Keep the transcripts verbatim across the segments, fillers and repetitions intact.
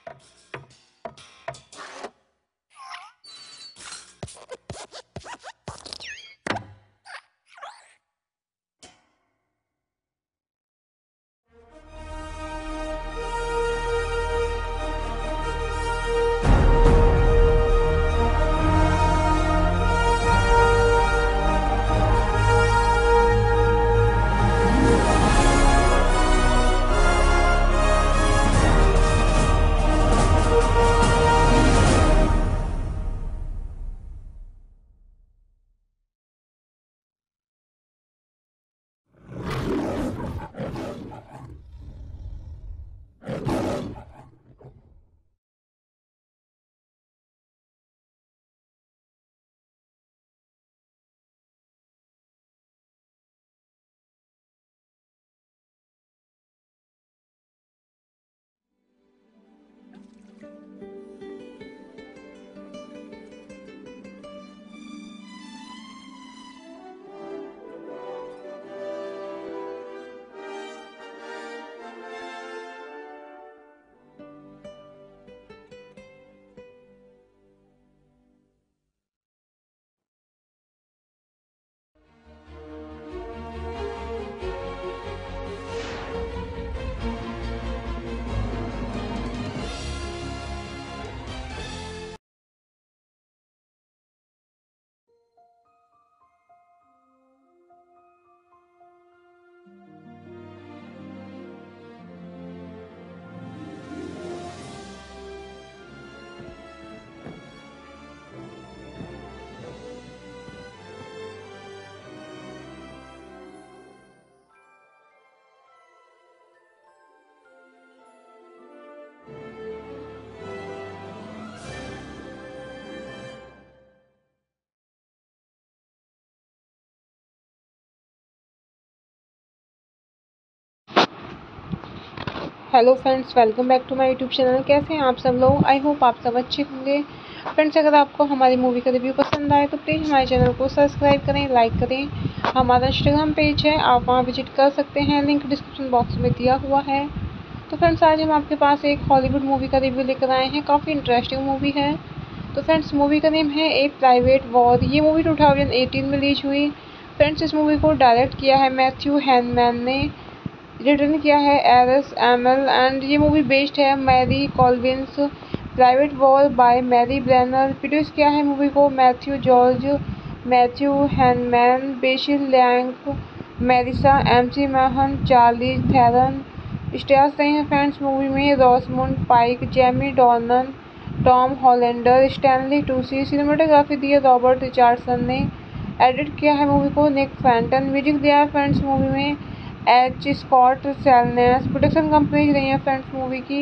Hello friends, welcome back to my YouTube channel. कैसे हैं आप सब लोग? आई होप आप सब अच्छे होंगे। फ्रेंड्स, अगर आपको हमारी मूवी का रिव्यू पसंद आए तो प्लीज़ हमारे चैनल को सब्सक्राइब करें, लाइक करें। हमारा इंस्टाग्राम पेज है, आप वहां विजिट कर सकते हैं, लिंक डिस्क्रिप्शन बॉक्स में दिया हुआ है। तो फ्रेंड्स, आज हम आपके पास एक हॉलीवुड मूवी का रिव्यू लेकर आए हैं। काफ़ी इंटरेस्टिंग मूवी है। तो फ्रेंड्स, मूवी का नेम है ए प्राइवेट वॉर। ये मूवी टू थाउजेंड एटीन में रिलीज हुई। फ्रेंड्स, इस मूवी को डायरेक्ट किया है मैथ्यू हैनमैन ने, रिटर्न किया है एरस एमएल, एंड ये मूवी बेस्ड है Mary Colvin's private war by Mary Brenner. Produce किया है मूवी को Matthew George, Matthew Heineman, Basil Lang, Merisa McMahon, Charlie Theron. Stars रहे हैं फ्रेंड्स मूवी में Rosamund Pike, Jamie Dornan, Tom Hollander, Stanley Tucci. Cinematography दी है Robert Richardson ने। Edit किया है मूवी को निक फैंटन। म्यूजिक दिया है फ्रेंड्स मूवी में H Scott Salinas. Production companies रही है फ्रेंड्स मूवी की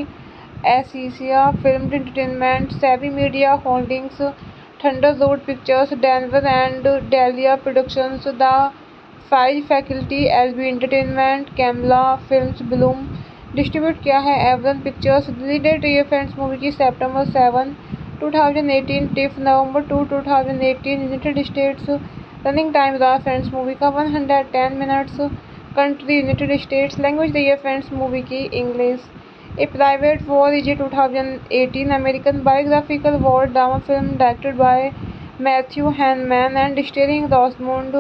एसिसिया फिल्म एंटरटेनमेंट, सेवी media holdings, thunder road pictures, Denver and dahlia productions, the five faculty, LB entertainment, Kamala films, Bloom. Distribute किया है Aviron pictures. Release date रही है friends movie की September seven two thousand eighteen, TIFF November two two thousand eighteen, United States. Running time रहा friends movie का one hundred ten minutes. Country United States. Language दी है friends movie की English. A private war is a two thousand eighteen American biographical war drama film directed by Matthew Heineman and starring Rosamund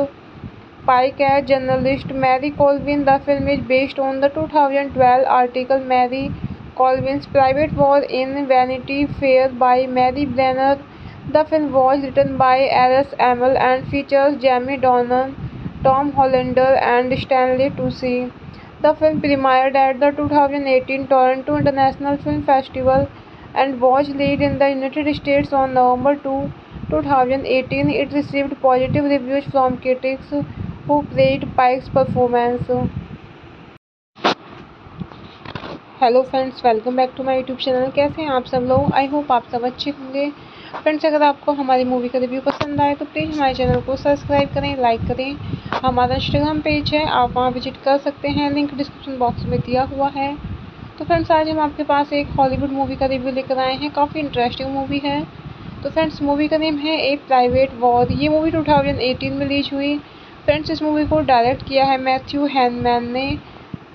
Pike as journalist Mary Colvin. The film is based on the two thousand twelve article Mary Colvin's private war in Vanity Fair by Mary Brenner. The film was written by Eris Amell and features Jamie Dornan, Tom Hollander, and Stanley Tucci. The film premiered at the two thousand eighteen Toronto International Film Festival and was released in the United States on November second, two thousand eighteen. It received positive reviews from critics who praised Pike's performance. Hello friends, welcome back to my YouTube channel. कैसे हैं आप सब लोग? I hope आप सब अच्छे होंगे। Friends, अगर आपको हमारी मूवी का रिव्यू पसंद आए तो प्लीज़ हमारे चैनल को सब्सक्राइब करें, लाइक करें। हमारा इंस्टाग्राम पेज है, आप वहां विजिट कर सकते हैं, लिंक डिस्क्रिप्शन बॉक्स में दिया हुआ है। तो फ्रेंड्स, आज हम आपके पास एक हॉलीवुड मूवी का रिव्यू लेकर आए हैं। काफ़ी इंटरेस्टिंग मूवी है। तो फ्रेंड्स, मूवी का नेम है ए प्राइवेट वॉर। ये मूवी टू थाउजेंड एटीन में रिलीज हुई। फ्रेंड्स, इस मूवी को डायरेक्ट किया है मैथ्यू हैनमैन ने,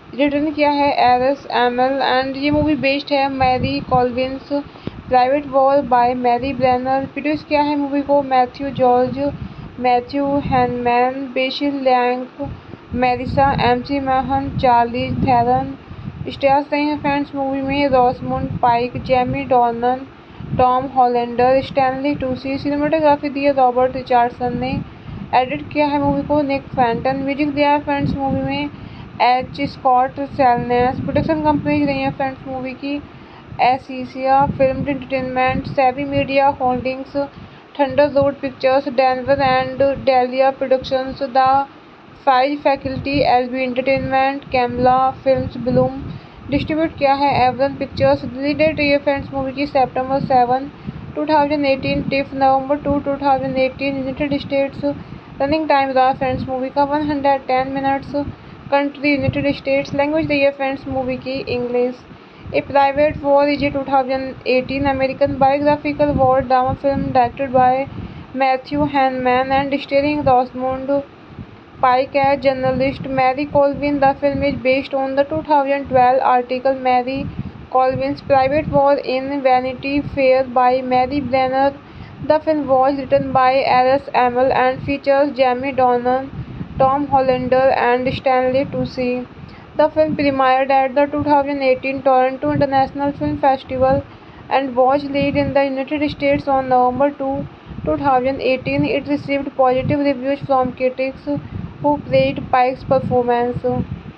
रिटर्न किया है एरस एमएल एंड ये मूवी बेस्ड है Mary Colvin's private war by Mary Brenner. Produce किया है मूवी को Matthew George, Matthew Heineman, Basil Lang, Merisa McMahon, Charlize Theron. Stars रहे हैं फ्रेंड्स मूवी में Rosamund Pike, Jamie Dornan, Tom Hollander, Stanley Tucci. Cinematography दी है Robert Richardson ने। Edit किया है मूवी को निक फैंटन। म्यूजिक दिया है फ्रेंड्स मूवी में H Scott Salinas. Production companies रही है फ्रेंड्स मूवी की एसिसिया फिल्म एंटरटेनमेंट, सेवी media holdings, thunder road pictures, Denver and dahlia productions, the five faculty, LB entertainment, Kamala films, Bloom. Distribute किया है Aviron pictures. Release date रही है friends movie की September seven two thousand eighteen, TIFF November two two thousand eighteen, United States. Running time रहा friends movie का one hundred ten minutes. Country United States. Language रही है friends movie की English. A private war is a two thousand eighteen American biographical war drama film directed by Matthew Heineman and starring Rosamund Pike as journalist Mary Colvin. The film is based on the two thousand twelve article Marie Colvin's Private War in Vanity Fair by Mary Brenner. The film was written by Aras Amel and features Jamie Dornan, Tom Hollander, and Stanley Tucci. The film premiered at the two thousand eighteen Toronto International Film Festival and was released in the United States on November second, two thousand eighteen. It received positive reviews from critics who praised Pike's performance.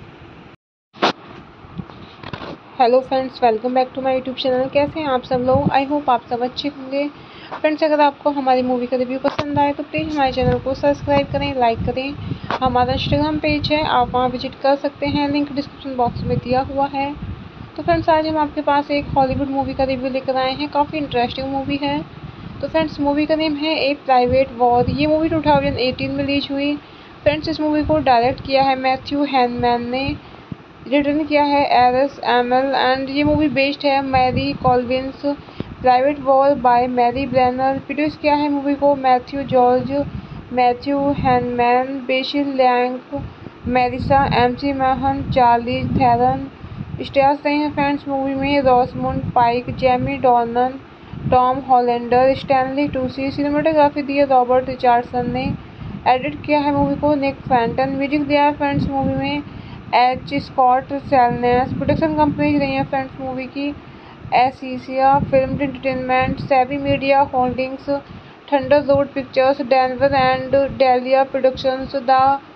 Hello friends, welcome back to my YouTube channel. कैसे हैं आप सब लोग? I hope आप सब अच्छे होंगे। Friends, अगर आपको हमारी मूवी का रिव्यू पसंद आए तो प्लीज़ हमारे चैनल को सब्सक्राइब करें, लाइक करें। हमारा इंस्टाग्राम पेज है, आप वहां विजिट कर सकते हैं, लिंक डिस्क्रिप्शन बॉक्स में दिया हुआ है। तो फ्रेंड्स, आज हम आपके पास एक हॉलीवुड मूवी का रिव्यू लेकर आए हैं। काफ़ी इंटरेस्टिंग मूवी है। तो फ्रेंड्स, मूवी का नेम है ए प्राइवेट वॉर। ये मूवी टू थाउजेंड एटीन में रिलीज हुई। फ्रेंड्स, इस मूवी को डायरेक्ट किया है मैथ्यू हैनमैन ने। रिटर्न किया है एरस एमएल एंड ये मूवी बेस्ड है Mary Colvin's private war by Mary Brenner. Produce किया है मूवी को Matthew George, Matthew Heineman, Basil Lang, Merisa McMahon, Charlize Theron. Stars रहे हैं फ्रेंड्स मूवी में Rosamund Pike, Jamie Dornan, Tom Hollander, Stanley Tucci. Cinematography दी है Robert Richardson ने। Edit किया है मूवी को निक फैंटन। म्यूजिक दिया है फ्रेंड्स मूवी में H Scott Salinas. Production companies रही है फ्रेंड्स मूवी की एसिसिया फिल्म एंटरटेनमेंट, सेवी media holdings, thunder road pictures, Denver and dahlia productions, the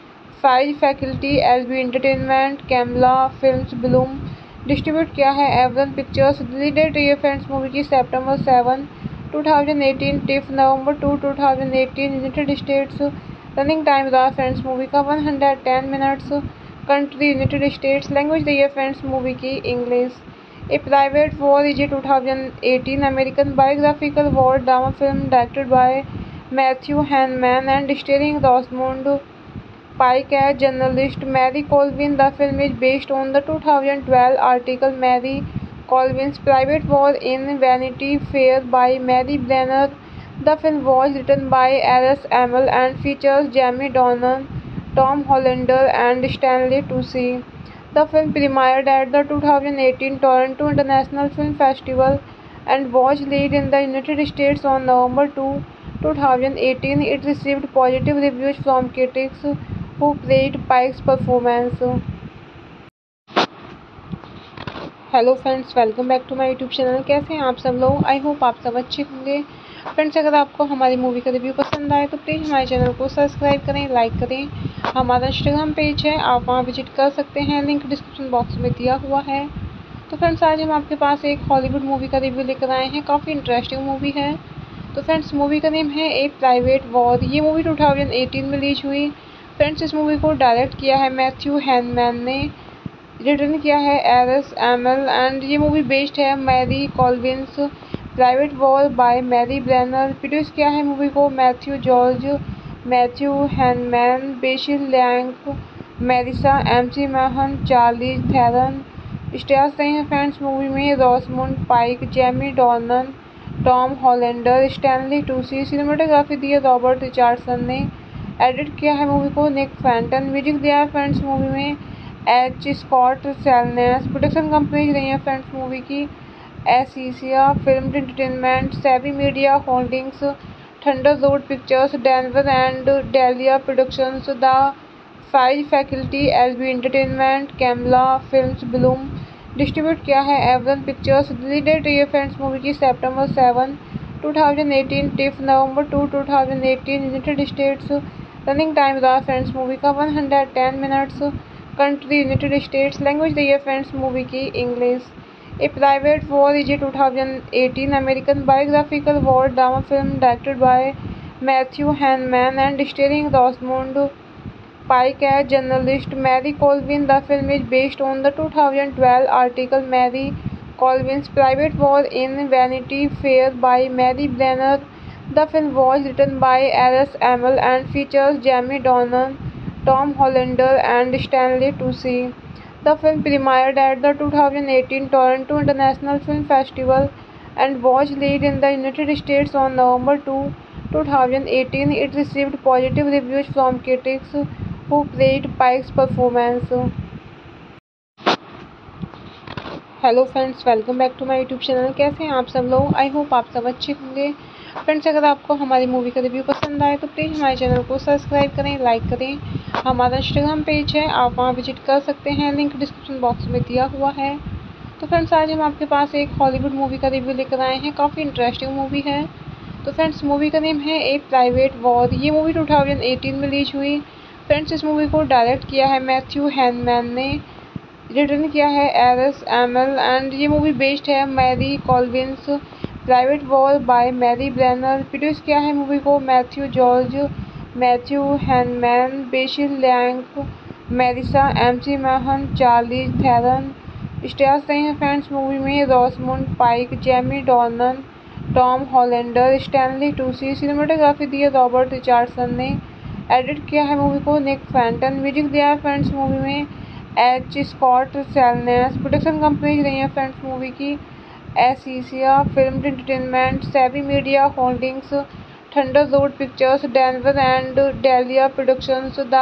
five faculty, LB entertainment, Kamala films, Bloom. Distribute किया है Aviron pictures. Release date रही है friends movie की September seven two thousand eighteen, TIFF November two two thousand eighteen, United States. Running time रहा friends movie का one hundred ten minutes. Country United States. Language रही है friends movie की English. A private war is a two thousand eighteen American biographical war drama film directed by Matthew Heineman and starring Rosamund Pike as journalist Mary Colvin. The film is based on the two thousand twelve article Marie Colvin's Private War in Vanity Fair by Mary Brenner. The film was written by Aras Amel and features Jamie Dornan, Tom Hollander, and Stanley Tucci. The film premiered at the two thousand eighteen Toronto International Film Festival and was released in the United States on November second, two thousand eighteen. It received positive reviews from critics who praised Pike's performance. Hello friends, welcome back to my YouTube channel. कैसे हैं आप सब लोग? I hope आप सब अच्छे होंगे। Friends, अगर आपको हमारी मूवी का रिव्यू पसंद आए तो प्लीज़ हमारे चैनल को सब्सक्राइब करें, लाइक करें। हमारा इंस्टाग्राम पेज है, आप वहां विजिट कर सकते हैं, लिंक डिस्क्रिप्शन बॉक्स में दिया हुआ है। तो फ्रेंड्स, आज हम आपके पास एक हॉलीवुड मूवी का रिव्यू लेकर आए हैं। काफ़ी इंटरेस्टिंग मूवी है। तो फ्रेंड्स, मूवी का नेम है ए प्राइवेट वॉर। ये मूवी टू थाउजेंड एटीन में रिलीज हुई। फ्रेंड्स, इस मूवी को डायरेक्ट किया है मैथ्यू हैनमैन ने। रिटर्न किया है एरस एमएल एंड ये मूवी बेस्ड है Mary Colvin's private war by Mary Brenner. Produce किया है मूवी को Matthew George, Matthew Heineman, Basil Lang, Merisa McMahon, Charlize Theron. Stars रहे हैं फ्रेंड्स मूवी में Rosamund Pike, Jamie Dornan, Tom Hollander, Stanley Tucci. Cinematography दी है Robert Richardson ने। Edit किया है मूवी को निक फैंटन। म्यूजिक दिया है फ्रेंड्स मूवी में H Scott Salinas. Production companies रही हैं फ्रेंड्स मूवी की एसिसिया फिल्म एंटरटेनमेंट, सेवी media holdings, Thunderbolt pictures, Denver and dahlia productions, the five faculty, LB entertainment, Kamala films, Bloom. Distribute किया है Aviron pictures. Release date रही है friends movie की सितंबर seven two thousand eighteen, TIFF November two two thousand eighteen, United States. Running time रहा friends movie का one hundred ten minutes. Country United States. Language रही है friends movie की English. A private war is a two thousand eighteen American biographical war drama film directed by Matthew Heineman and starring Rosamund Pike as journalist Mary Colvin. The film is based on the two thousand twelve article Mary Colvin's Private War in Vanity Fair by Mary Brenner. The film was written by Alice Amel and features Jamie Dornan, Tom Hollander, and Stanley Tucci. The film premiered at the two thousand eighteen Toronto International Film Festival and was released in the United States on November second, two thousand eighteen. It received positive reviews from critics who praised Pike's performance. Hello friends, welcome back to my YouTube channel. कैसे हैं आप सब लोग? I hope आप सब अच्छे होंगे। Friends, अगर आपको हमारी मूवी का रिव्यू पसंद आए तो प्लीज़ हमारे चैनल को सब्सक्राइब करें, लाइक करें। हमारा इंस्टाग्राम पेज है, आप वहां विजिट कर सकते हैं, लिंक डिस्क्रिप्शन बॉक्स में दिया हुआ है। तो फ्रेंड्स, आज हम आपके पास एक हॉलीवुड मूवी का रिव्यू लेकर आए हैं। काफ़ी इंटरेस्टिंग मूवी है। तो फ्रेंड्स, मूवी का नेम है ए प्राइवेट वॉर। ये मूवी टू थाउजेंड एटीन में रिलीज हुई। फ्रेंड्स, इस मूवी को डायरेक्ट किया है मैथ्यू हैनमैन ने, रिटर्न किया है एरिस एमल, एंड ये मूवी बेस्ड है Mary Colvin's private war by Mary Brenner. Produce किया है मूवी को Matthew George, Matthew Heineman, Basil लैंक, Merisa McMahon, Charlize Theron. Stars रहे हैं फ्रेंड्स मूवी में Rosamund Pike, Jamie Dornan, Tom हॉलेंडर, Stanley Tucci. Cinematography दी है Robert Richardson ने। Edit किया है मूवी को निक फैंटन। म्यूजिक दिया है फ्रेंड्स मूवी में H Scott Salinas. Production companies रही हैं फ्रेंड्स मूवी की एसिसिया फिल्म एंटरटेनमेंट, सेवी media holdings, Thunderbolt pictures, Denver and dahlia productions, the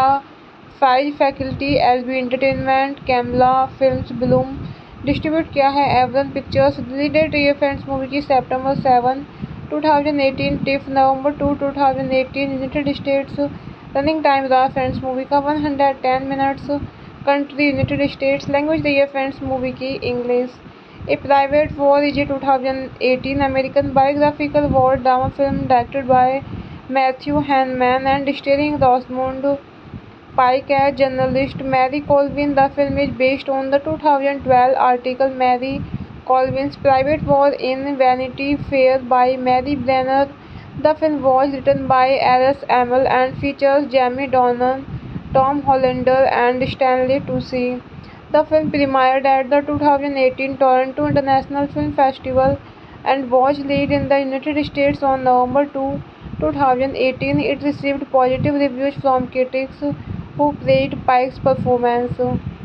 five faculty, LB entertainment, Kamala films, Bloom. Distribute किया है Aviron pictures. Release date रही है friends movie की सितंबर seven two thousand eighteen, TIFF November two two thousand eighteen, United States. Running time रहा friends movie का one hundred ten minutes. Country United States. Language रही है friends movie की English. A private war is a two thousand eighteen American biographical war drama film directed by Matthew Heineman and starring Rosamund Pike as journalist Mary Colvin. The film is based on the two thousand twelve article Mary Colvin's Private War in Vanity Fair by Mary Brenner. The film was written by Alice Amel and features Jamie Dornan, Tom Hollander, and Stanley Tucci. The film premiered at the two thousand eighteen Toronto International Film Festival and was released in the United States on November second, two thousand eighteen. It received positive reviews from critics who praised Pike's performance.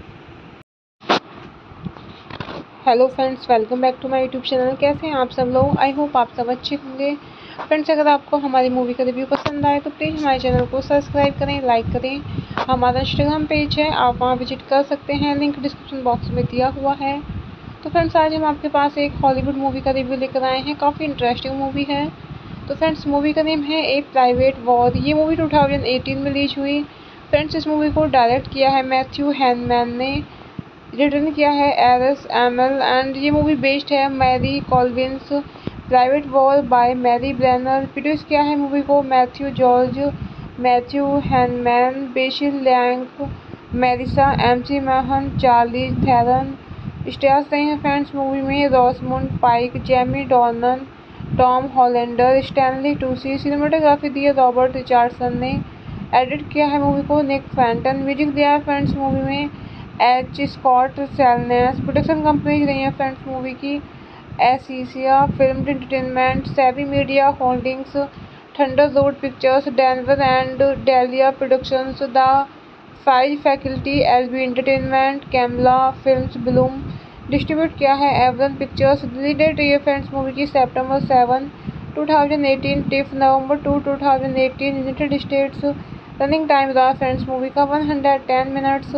Hello friends, welcome back to my YouTube channel. कैसे हैं आप सब लोग? I hope आप सब अच्छे होंगे। Friends, अगर आपको हमारी मूवी का रिव्यू पसंद आए तो प्लीज़ हमारे चैनल को सब्सक्राइब करें, लाइक करें। हमारा इंस्टाग्राम पेज है, आप वहां विजिट कर सकते हैं, लिंक डिस्क्रिप्शन बॉक्स में दिया हुआ है। तो फ्रेंड्स, आज हम आपके पास एक हॉलीवुड मूवी का रिव्यू लेकर आए हैं। काफ़ी इंटरेस्टिंग मूवी है। तो फ्रेंड्स, मूवी का नेम है ए प्राइवेट वॉर। ये मूवी टू थाउजेंड एटीन में रिलीज हुई। फ्रेंड्स, इस मूवी को डायरेक्ट किया है मैथ्यू हैनमैन ने, रिटर्न किया है एरिस एमल, एंड ये मूवी बेस्ड है Mary Colvin's private war by Mary Brenner. Produce किया है मूवी को Matthew George, Matthew Heineman, Basil लैंक, Merisa McMahon, Charlize Theron. Stars रहे हैं फ्रेंड्स मूवी में Rosamund Pike, Jamie Dornan, Tom हॉलेंडर, Stanley Tucci. Cinematography दी है Robert Richardson ने। Edit किया है मूवी को निक फैंटन। म्यूजिक दिया है फ्रेंड्स मूवी में H Scott Salinas. Production companies रही हैं फ्रेंड्स मूवी की एसिसिया फिल्म एंटरटेनमेंट, सेवी media holdings, Thunderbolt pictures, Denver and dahlia productions, the five faculty, LB entertainment, Kamala films, Bloom. Distribute किया है Aviron pictures. Release date रही है friends movie की सितंबर seven two thousand eighteen, TIFF November two two thousand eighteen, United States. Running time रहा friends movie का one hundred ten minutes.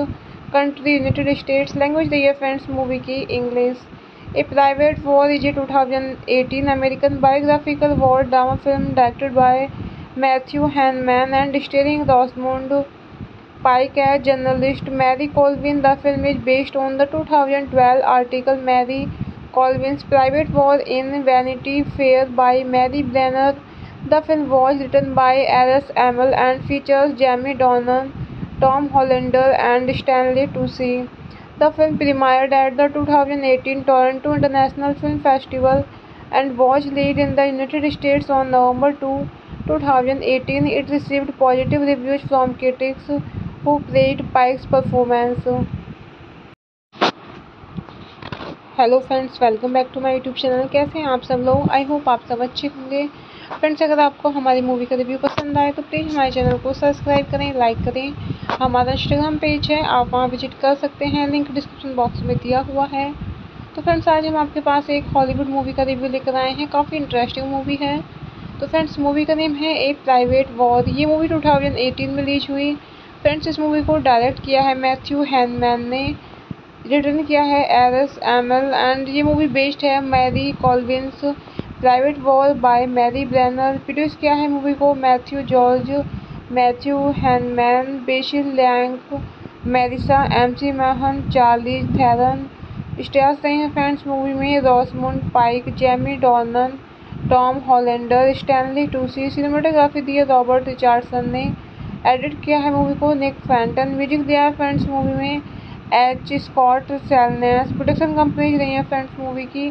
country United States, language the year friends movie की English. A Private War is a twenty eighteen American biographical war drama film directed by Matthew Hanneman and starring Rosamund Pike as journalist Mary Colvin. The film is based on the two thousand twelve article Mary Colvin's Private War in Vanity Fair by Mary Brenner. The film was written by Alice Amel and features Jamie Dornan, Tom Hollander, and Stanley Tucci. The film premiered at the two thousand eighteen Toronto International Film Festival and was released in the United States on November second, two thousand eighteen. It received positive reviews from critics who praised Pike's performance. Hello friends, welcome back to my YouTube channel. कैसे हैं आप सब लोग? I hope आप सब अच्छे होंगे। Friends, अगर आपको हमारी मूवी का रिव्यू पसंद आए तो प्लीज़ हमारे चैनल को सब्सक्राइब करें, लाइक करें। हमारा इंस्टाग्राम पेज है, आप वहां विजिट कर सकते हैं, लिंक डिस्क्रिप्शन बॉक्स में दिया हुआ है। तो फ्रेंड्स, आज हम आपके पास एक हॉलीवुड मूवी का रिव्यू लेकर आए हैं। काफ़ी इंटरेस्टिंग मूवी है। तो फ्रेंड्स, मूवी का नेम है ए प्राइवेट वॉर। ये मूवी टू थाउजेंड एटीन में रिलीज हुई। फ्रेंड्स, इस मूवी को डायरेक्ट किया है मैथ्यू हैनमैन ने, रिटर्न किया है एरिस एमएल, एंड ये मूवी बेस्ड है Mary Colvin's private war by Mary Brenner. Produce किया है मूवी को Matthew George, Matthew Heineman, Basil Lang, Merisa McMahon, Charlize Theron. Stars रहे हैं फ्रेंड्स मूवी में Rosamund Pike, Jamie Dornan, Tom हॉलेंडर, Stanley Tucci. Cinematography दी है Robert Richardson ने। Edit किया है मूवी को निक फैंटन। म्यूजिक दिया है फ्रेंड्स मूवी में H Scott Salinas. Production companies रही है फ्रेंड्स मूवी की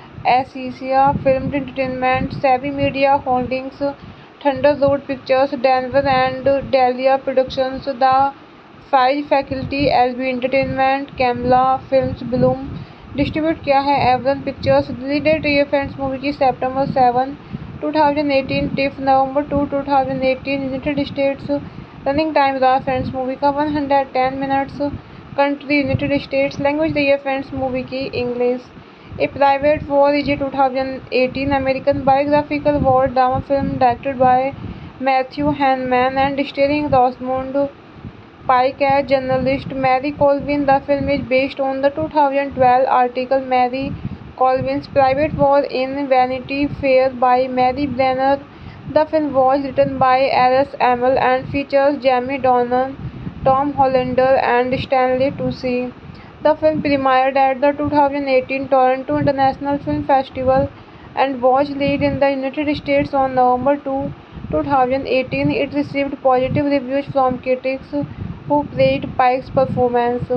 एसिसिया फिल्म एंटरटेनमेंट, सेवी media holdings, thunder road pictures, Denver and dahlia productions, the five faculty, LB entertainment, Kamala films, Bloom. Distribute किया है Aviron pictures. Release date रही है friends movie की September seven two thousand eighteen, TIFF November two two thousand eighteen, United States. Running time रहा friends movie का one hundred ten minutes. Country United States, language दी है friends movie की English. A private war is a two thousand eighteen American biographical war drama film directed by Matthew Heineman and starring Rosamund Pike as journalist Mary Colvin. The film is based on the two thousand twelve article Mary Colvin's private war in Vanity Fair by Mary Brenner. The film was written by Alice Amel and features Jamie Dornan, Tom Hollander, and Stanley Tucci. The film premiered at the two thousand eighteen Toronto International Film Festival and was released in the United States on November second, two thousand eighteen. It received positive reviews from critics who praised Pike's performance.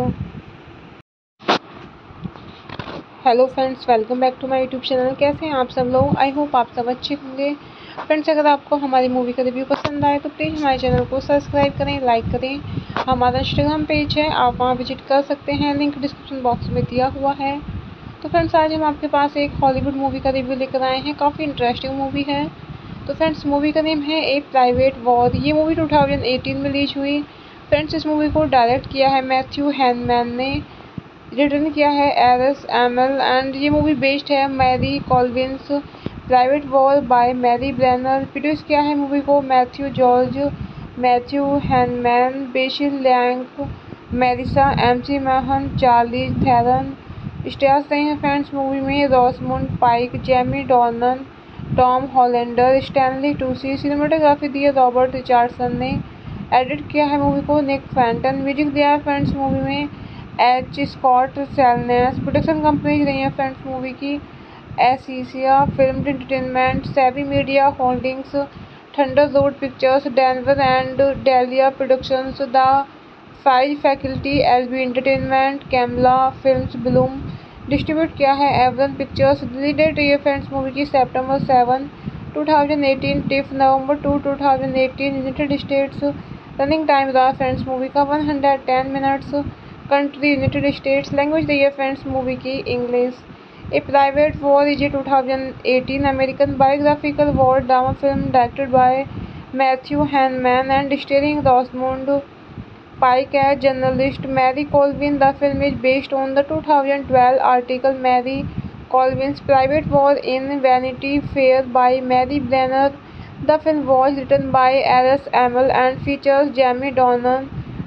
Hello friends, welcome back to my YouTube channel. कैसे हैं आप सब लोग? I hope आप सब अच्छे होंगे। Friends, अगर आपको हमारी मूवी का रिव्यू पसंद आए तो प्लीज़ हमारे चैनल को सब्सक्राइब करें, लाइक करें। हमारा इंस्टाग्राम पेज है, आप वहां विजिट कर सकते हैं, लिंक डिस्क्रिप्शन बॉक्स में दिया हुआ है। तो फ्रेंड्स, आज हम आपके पास एक हॉलीवुड मूवी का रिव्यू लेकर आए हैं। काफ़ी इंटरेस्टिंग मूवी है। तो फ्रेंड्स, मूवी का नेम है ए प्राइवेट वॉर। ये मूवी टू थाउजेंड एटीन में रिलीज हुई। फ्रेंड्स, इस मूवी को डायरेक्ट किया है मैथ्यू हैनमैन ने, रिटर्न किया है एरिस एमएल, एंड ये मूवी बेस्ड है Mary Colvin's private war by Mary Brenner. Produce किया है मूवी को Matthew George, Matthew Heineman, Basil Lang, Merisa McMahon, Charlize Theron. Stars रहे हैं फ्रेंड्स मूवी में Rosamund Pike, Jamie Dornan, Tom हॉलेंडर, Stanley Tucci. Cinematography दी है Robert Richardson ने। Edit किया है मूवी को निक फैंटन। म्यूजिक दिया है फ्रेंड्स मूवी में H Scott Salinas. Production companies रही है फ्रेंड्स मूवी की एसिसिया फिल्म एंटरटेनमेंट, सेवी media holdings, thunder road pictures, Denver and dahlia productions, the five faculty, LB entertainment, Kamala films, Bloom. Distribute किया है Aviron pictures. Release date रही है friends movie की September seven two thousand eighteen, TIFF November two two thousand eighteen, United States. Running time रहा friends movie का one hundred ten minutes. Country United States, language दी है friends movie की English. A private war is a two thousand eighteen American biographical war drama film directed by Matthew Heineman and starring Rosamund Pike as journalist Mary Colvin. The film is based on the two thousand twelve article Mary Colvin's private war in Vanity Fair by Mary Brenner. The film was written by Alice Amel and features Jamie Dornan,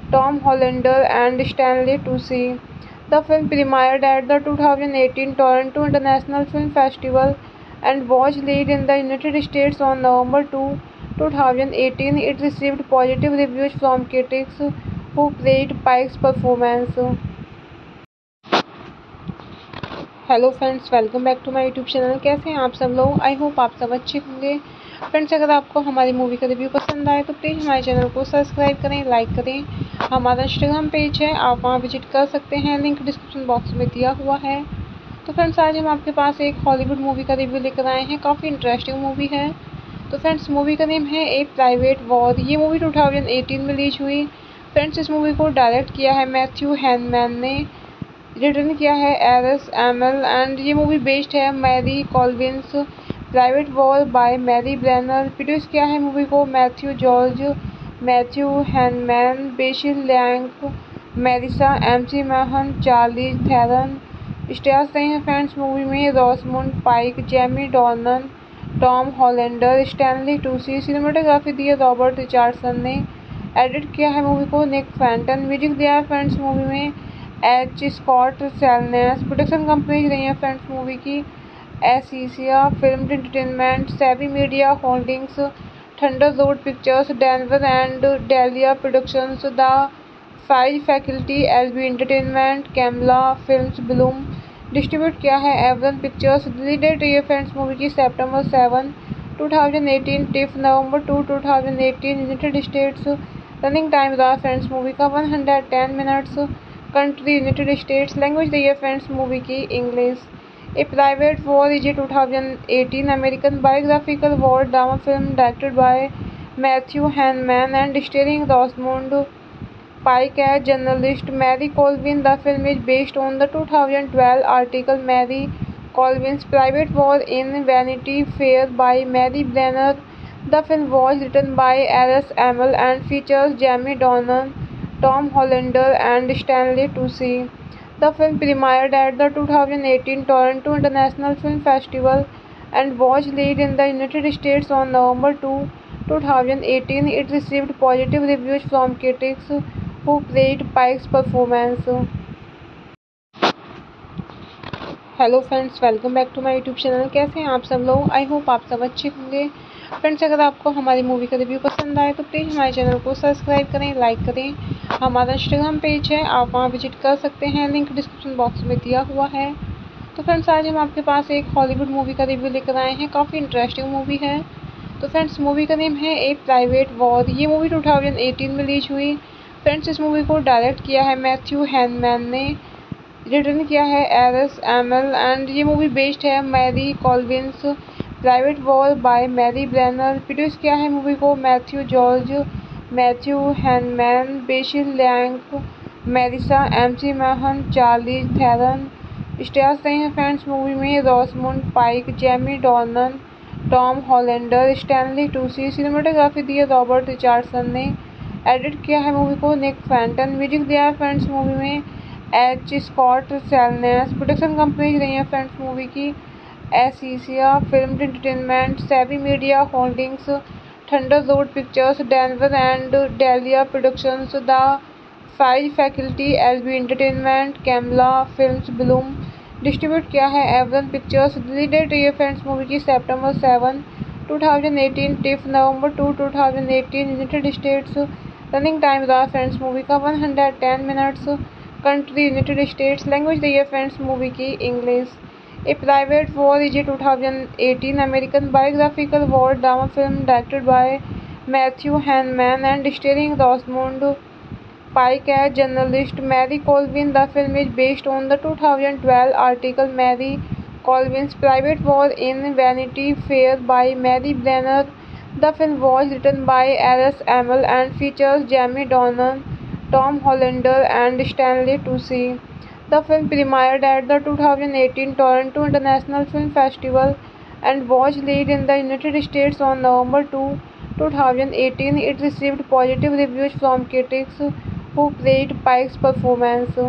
Tom Hollander and Stanley Tucci. The film premiered at the two thousand eighteen Toronto International Film Festival and was released in the United States on November second, two thousand eighteen. It received positive reviews from critics who praised Pike's performance. Hello friends, welcome back to my YouTube channel. कैसे हैं आप सब लोग? I hope आप सब अच्छे होंगे। Friends, अगर आपको हमारी मूवी का रिव्यू पसंद आए तो प्लीज़ हमारे चैनल को सब्सक्राइब करें, लाइक करें। हमारा इंस्टाग्राम पेज है, आप वहां विजिट कर सकते हैं, लिंक डिस्क्रिप्शन बॉक्स में दिया हुआ है। तो फ्रेंड्स, आज हम आपके पास एक हॉलीवुड मूवी का रिव्यू लेकर आए हैं। काफ़ी इंटरेस्टिंग मूवी है। तो फ्रेंड्स, मूवी का नेम है ए प्राइवेट वॉर। ये मूवी टू थाउजेंड एटीन में रिलीज हुई। फ्रेंड्स, इस मूवी को डायरेक्ट किया है मैथ्यू हैनमैन ने, रिटर्न किया है एरस एमएल, एंड ये मूवी बेस्ड है Mary Colvin's. Private war by Mary Brenner. Produce किया है मूवी को Matthew George, Matthew Heineman, Basil लैंक, Merisa McMahon, Charlize Theron. Stars रहे हैं फ्रेंड्स मूवी में Rosamund Pike, Jamie Dornan, Tom Hollander, Stanley Tucci. Cinematography दी है Robert Richardson ने। Edit किया है मूवी को निक फैंटन। म्यूजिक दिया है फ्रेंड्स मूवी में H Scott Salinas. Production companies रही है फ्रेंड्स मूवी की एसिसिया फिल्म एंटरटेनमेंट, सेवी media holdings, thunder road pictures, Denver and dahlia productions, the five faculty, LB entertainment, Kamala films, Bloom. Distribute किया है Aviron pictures. Release date रही है friends movie की September seven two thousand eighteen, TIFF November two two thousand eighteen, United States. Running time रहा friends movie का one hundred ten minutes. Country United States. Language दी है friends movie की English. A private war is a two thousand eighteen American biographical war drama film directed by Matthew Heineman and starring Rosamund Pike as journalist Mary Colvin. The film is based on the two thousand twelve article Mary Colvin's private war in Vanity Fair by Mary Brenner. The film was written by Eris Amell and features Jamie Dornan, Tom Hollander and Stanley Tucci. The film premiered at the two thousand eighteen Toronto International Film Festival and was released in the United States on November second, two thousand eighteen. It received positive reviews from critics who praised Pike's performance. Hello friends, welcome back to my YouTube channel. कैसे हैं आप सब लोग? I hope आप सब अच्छे होंगे। Friends, अगर आपको हमारी मूवी का रिव्यू पसंद आए तो प्लीज़ हमारे चैनल को सब्सक्राइब करें, लाइक करें। हमारा इंस्टाग्राम पेज है, आप वहां विजिट कर सकते हैं, लिंक डिस्क्रिप्शन बॉक्स में दिया हुआ है। तो फ्रेंड्स, आज हम आपके पास एक हॉलीवुड मूवी का रिव्यू लेकर आए हैं। काफ़ी इंटरेस्टिंग मूवी है। तो फ्रेंड्स, मूवी का नेम है ए प्राइवेट वॉर। ये मूवी टू थाउजेंड एटीन में रिलीज हुई। फ्रेंड्स, इस मूवी को डायरेक्ट किया है मैथ्यू हैनमैन ने, रिटर्न किया है एरस एमएल, एंड ये मूवी बेस्ड है Mary Colvin's. Private war by Mary Brenner. Produce किया है मूवी को Matthew George, Matthew Heineman, Basil लैंक, Merisa McMahon, Charlize Theron. Stars रहे हैं फ्रेंड्स मूवी में Rosamund Pike, Jamie Dornan, Tom Hollander, Stanley Tucci. Cinematography दी है Robert Richardson ने। Edit किया है मूवी को निक फैंटन। म्यूजिक दिया है फ्रेंड्स मूवी में H Scott Salinas. Production companies रही है फ्रेंड्स मूवी की एसिसिया फिल्म एंटरटेनमेंट, सेवी media holdings, thunder road pictures, Denver and dahlia productions, the five faculty, LB entertainment, Kamala films, Bloom. Distribute किया है Aviron pictures. Release date रही है friends movie की September seven two thousand eighteen, TIFF November two two thousand eighteen, United States. Running time रहा friends movie का one hundred ten minutes. Country United States. Language दी है friends movie की English. A private war is a two thousand eighteen American biographical war drama film directed by Matthew Heineman and starring Rosamund Pike as journalist Mary Colvin. The film is based on the two thousand twelve article Mary Colvin's private war in Vanity Fair by Mary Brenner. The film was written by Eris Amell and features Jamie Dornan, Tom Hollander and Stanley Tucci. The film premiered at the two thousand eighteen Toronto International Film Festival and was released in the United States on November second, two thousand eighteen. It received positive reviews from critics who praised Pike's performance.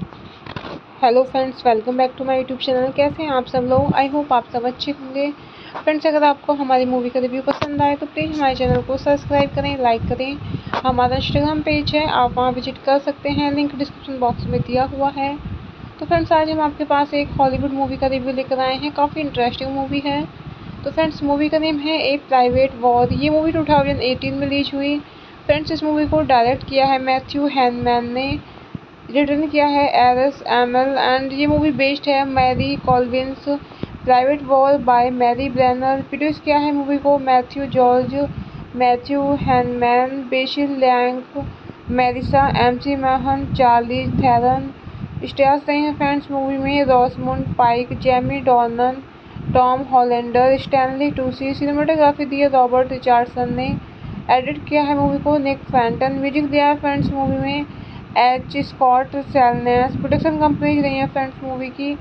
Hello friends, welcome back to my YouTube channel. कैसे हैं आप सब लोग? I hope आप सब अच्छे होंगे। Friends अगर आपको हमारी मूवी का रिव्यू पसंद आए तो प्लीज़ हमारे चैनल को सब्सक्राइब करें, लाइक करें। हमारा इंस्टाग्राम पेज है, आप वहाँ विजिट कर सकते हैं, लिंक डिस्क्रिप्शन बॉक्स में दिया हुआ है। तो फ्रेंड्स आज हम आपके पास एक हॉलीवुड मूवी का रिव्यू लेकर आए हैं, काफ़ी इंटरेस्टिंग मूवी है। तो फ्रेंड्स मूवी का नेम है ए प्राइवेट वॉर। ये मूवी टू थाउजेंड एटीन में रिलीज हुई। फ्रेंड्स इस मूवी को डायरेक्ट किया है मैथ्यू हैनमैन ने, रिटर्न किया है एरस एमएल एंड ये मूवी बेस्ड है Mary Colvin's private war by Mary Brenner. Produce किया है मूवी को Matthew George, Matthew Heineman, Basil Lang, Merisa McMahon, Charlie Theron. Stars रहे हैं फ्रेंड्स मूवी में Rosamund Pike, Jamie Dornan, Tom Hollander, Stanley Tucci. Cinematography दी है Robert Richardson ने। Edit किया है मूवी को निक फैंटन। म्यूजिक दिया है फ्रेंड्स मूवी में H Scott Salinas. Production companies रही है फ्रेंड्स मूवी की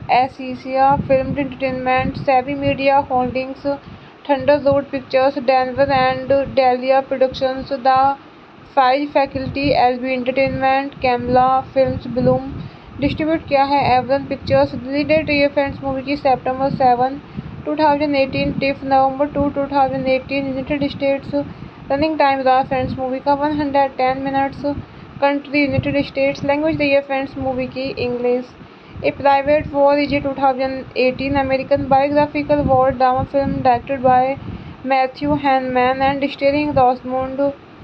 एसिसिया फिल्म एंटरटेनमेंट, सेवी media holdings, thunder road pictures, Denver and dahlia productions, the five faculty, LB entertainment, Kamala films, Bloom. Distribute किया है Aviron pictures. Release date रही है friends movie की September seven two thousand eighteen, TIFF November two two thousand eighteen, United States. Running time रहा friends movie का one hundred ten minutes. Country United States. Language रही है friends movie की English. A private war is a two thousand eighteen American biographical war drama film directed by Matthew Heineman and starring Rosamund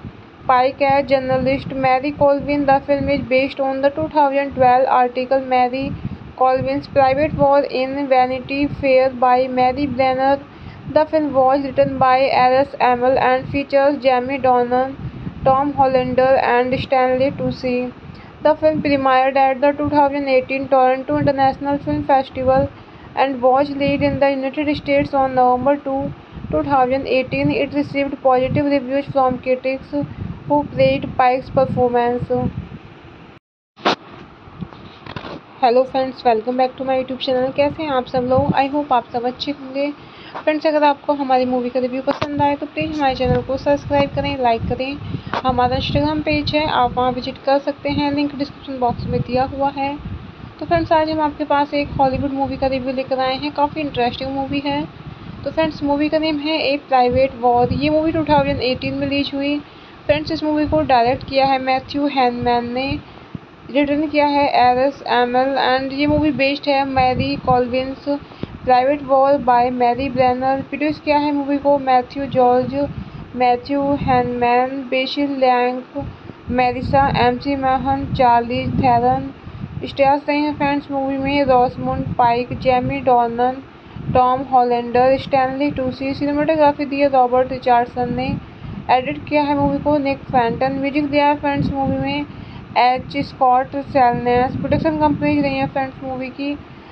Pike as journalist Mary Colvin. The film is based on the two thousand twelve article Marie Colvin's Private War in Vanity Fair by Mary Brenner. The film was written by Aras Amel and features Jamie Dornan, Tom Hollander, and Stanley Tucci. The film premiered at the two thousand eighteen Toronto International Film Festival and was released in the United States on November second, two thousand eighteen. It received positive reviews from critics who praised Pike's performance. Hello friends, welcome back to my YouTube channel. कैसे हैं आप सब लोग? I hope आप सब अच्छे होंगे। Friends अगर आपको हमारी मूवी का रिव्यू पसंद आए तो प्लीज़ हमारे चैनल को सब्सक्राइब करें, लाइक करें। हमारा इंस्टाग्राम पेज है, आप वहाँ विजिट कर सकते हैं, लिंक डिस्क्रिप्शन बॉक्स में दिया हुआ है। तो फ्रेंड्स आज हम आपके पास एक हॉलीवुड मूवी का रिव्यू लेकर आए हैं, काफ़ी इंटरेस्टिंग मूवी है। तो फ्रेंड्स मूवी का नेम है ए प्राइवेट वॉर। ये मूवी टू थाउजेंड एटीन में रिलीज हुई। फ्रेंड्स इस मूवी को डायरेक्ट किया है मैथ्यू हैनमैन ने, रिटर्न किया है एरस एमएल एंड ये मूवी बेस्ड है Mary Colvin's private war by Mary Brenner. Produce किया है मूवी को Matthew George, Matthew Heineman, Basil Lang, Merisa McMahon, Charlie Theron. Stars रहे हैं फ्रेंड्स मूवी में Rosamund Pike, Jamie Dornan, Tom Hollander, Stanley Tucci. Cinematography दी है Robert Richardson ने। Edit किया है मूवी को निक फैंटन। म्यूजिक दिया है फ्रेंड्स मूवी में H Scott Salinas. Production companies रही है फ्रेंड्स मूवी की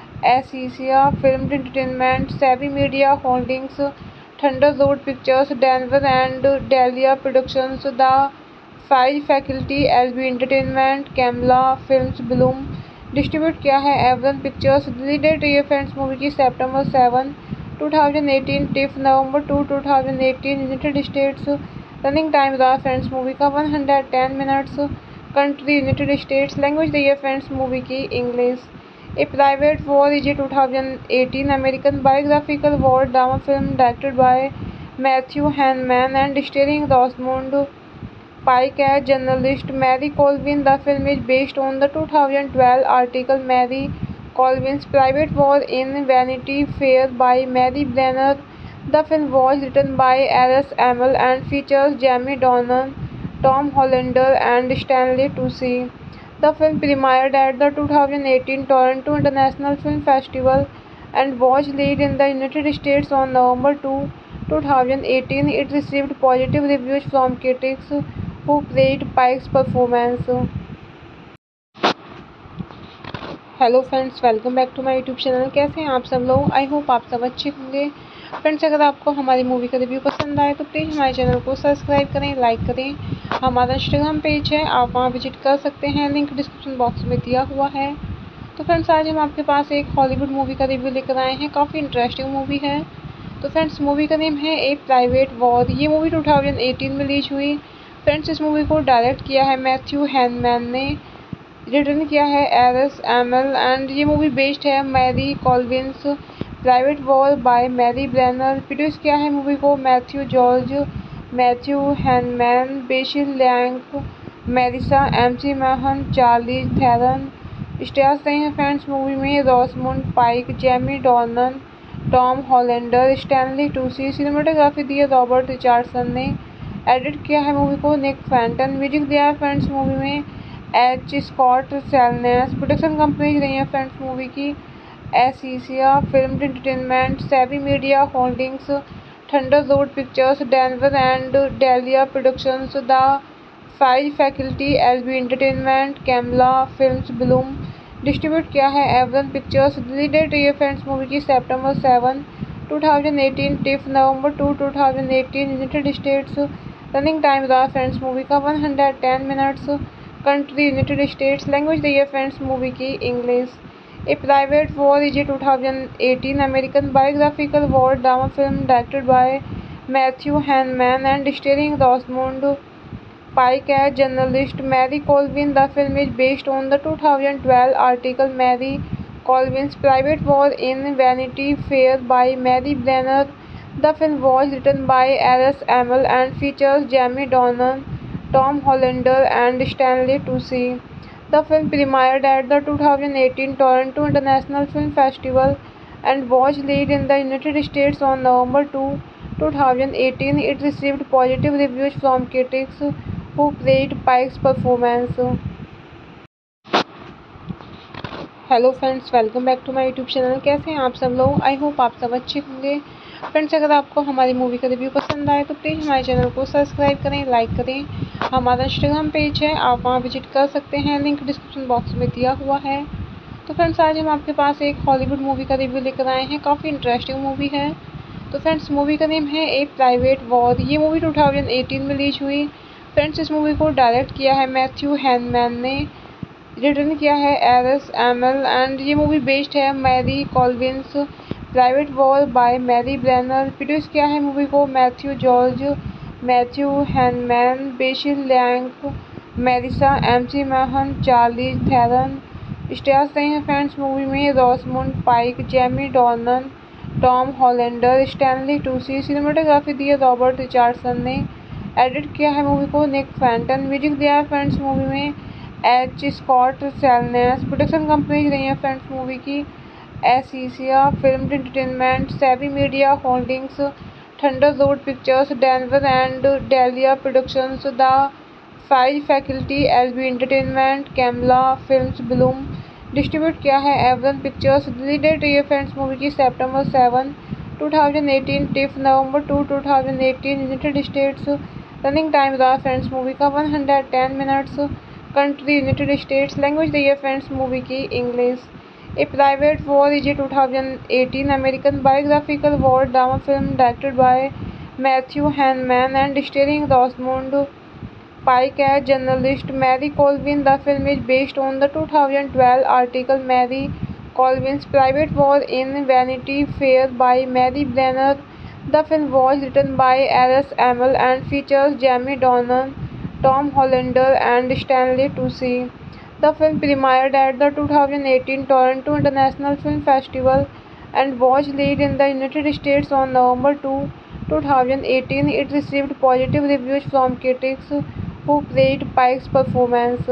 एसिसिया फिल्म एंटरटेनमेंट, सेवी media holdings, thunder road pictures, Denver and dahlia productions, the five faculty, LB entertainment, Kamala films, Bloom. Distribute किया है Aviron pictures. Release date रही है friends movie की September seven two thousand eighteen, TIFF November two two thousand eighteen, United States. Running time रहा friends movie का one hundred ten minutes. Country United States. Language रही है friends movie की English. A private war is a two thousand eighteen American biographical war drama film directed by Matthew Heineman and starring Rosamund Pike as journalist Mary Colvin. The film is based on the two thousand twelve article Marie Colvin's Private War in Vanity Fair by Mary Brenner. The film was written by Aras Amel and features Jamie Dornan, Tom Hollander, and Stanley Tucci. The film premiered at the two thousand eighteen Toronto International Film Festival and was released in the United States on November second, two thousand eighteen. It received positive reviews from critics who praised Pike's performance. Hello friends, welcome back to my YouTube channel. कैसे हैं आप सब लोग? I hope आप सब अच्छे होंगे। Friends अगर आपको हमारी मूवी का रिव्यू पसंद आए तो प्लीज़ हमारे चैनल को सब्सक्राइब करें, लाइक करें। हमारा इंस्टाग्राम पेज है, आप वहाँ विजिट कर सकते हैं, लिंक डिस्क्रिप्शन बॉक्स में दिया हुआ है। तो फ्रेंड्स आज हम आपके पास एक हॉलीवुड मूवी का रिव्यू लेकर आए हैं, काफ़ी इंटरेस्टिंग मूवी है। तो फ्रेंड्स मूवी का नेम है ए प्राइवेट वॉर। ये मूवी टू थाउजेंड एटीन में रिलीज हुई। फ्रेंड्स इस मूवी को डायरेक्ट किया है मैथ्यू हैनमैन ने, रिटर्न किया है एरस एमएल एंड ये मूवी बेस्ड है Mary Colvin's private war by Mary Brenner. Produce किया है मूवी को Matthew George, Matthew Heineman, Basil Lang, Merisa McMahon, Charlize Theron. Stars रहे हैं फ्रेंड्स मूवी में Rosamund Pike, Jamie Dornan, Tom Hollander, Stanley Tucci. Cinematography दी है Robert Richardson ने। Edit किया है मूवी को निक फैंटन। म्यूजिक दिया है फ्रेंड्स मूवी में H Scott Salinas. Production companies रही है फ्रेंड्स मूवी की एसिसिया फिल्म एंटरटेनमेंट, सेवी media holdings, thunder road pictures, Denver and dahlia productions, the five faculty, LB entertainment, Kamala films, Bloom. Distribute किया है Aviron pictures. Release date रही है friends movie की सितंबर seven two thousand eighteen, TIFF November two two thousand eighteen, United States. Running time रहा friends movie का one hundred ten minutes. Country United States. Language रही है friends movie की English. A private war is a two thousand eighteen American biographical war drama film directed by Matthew Heineman and starring Rosamund Pike as journalist Mary Colvin. The film is based on the two thousand twelve article Mary Colvin's Private War in Vanity Fair by Mary Brenner. The film was written by Alice Amel and features Jamie Dornan, Tom Hollander and Stanley Tucci. The film premiered at the two thousand eighteen Toronto International Film Festival and was released in the United States on November second, two thousand eighteen. It received positive reviews from critics who praised Pike's performance. Hello friends, welcome back to my YouTube channel. कैसे हैं आप सब लोग? I hope आप सब अच्छे होंगे। Friends, अगर आपको हमारी मूवी का रिव्यू पसंद आए तो प्लीज़ हमारे चैनल को सब्सक्राइब करें, लाइक करें। हमारा इंस्टाग्राम पेज है, आप वहां विजिट कर सकते हैं, लिंक डिस्क्रिप्शन बॉक्स में दिया हुआ है। तो फ्रेंड्स, आज हम आपके पास एक हॉलीवुड मूवी का रिव्यू लेकर आए हैं। काफ़ी इंटरेस्टिंग मूवी है। तो फ्रेंड्स, मूवी का नेम है ए प्राइवेट वॉर। ये मूवी टू थाउजेंड एटीन में रिलीज हुई। फ्रेंड्स, इस मूवी को डायरेक्ट किया है मैथ्यू हैनमैन ने, रिटर्न किया है एरिस एमल एंड ये मूवी बेस्ड है Mary Colvin's private war by Mary Brenner. Produce किया है मूवी को Matthew George, Matthew Heineman, Basil Lang, Merisa McMahon, Charlize Theron. Stars रहे हैं फ्रेंड्स मूवी में Rosamund Pike, Jamie Dornan, Tom Hollander, Stanley Tucci. Cinematography दी है Robert Richardson ने। Edit किया है मूवी को निक फैंटन। म्यूजिक दिया है फ्रेंड्स मूवी में H Scott Salinas. Production companies रही है फ्रेंड्स मूवी की एसिसिया फिल्म एंटरटेनमेंट, सेवी media holdings, thunder road pictures, Denver and dahlia productions, the five faculty, LB entertainment, Kamala films, Bloom. Distribute किया है Aviron pictures. Release date रही है friends movie की सितंबर seven two thousand eighteen, TIFF November two two thousand eighteen, United States. Running time रहा friends movie का one hundred ten minutes. Country United States. Language रही है friends movie की English. A private war is a two thousand eighteen American biographical war drama film directed by Matthew Heineman and starring Rosamund Pike as journalist Mary Colvin. The film is based on the two thousand twelve article Mary Colvin's Private War in Vanity Fair by Mary Brenner. The film was written by Alice Amel and features Jamie Dornan, Tom Hollander and Stanley Tucci. The film premiered at the two thousand eighteen Toronto International Film Festival and was released in the United States on November second, two thousand eighteen. It received positive reviews from critics who praised Pike's performance.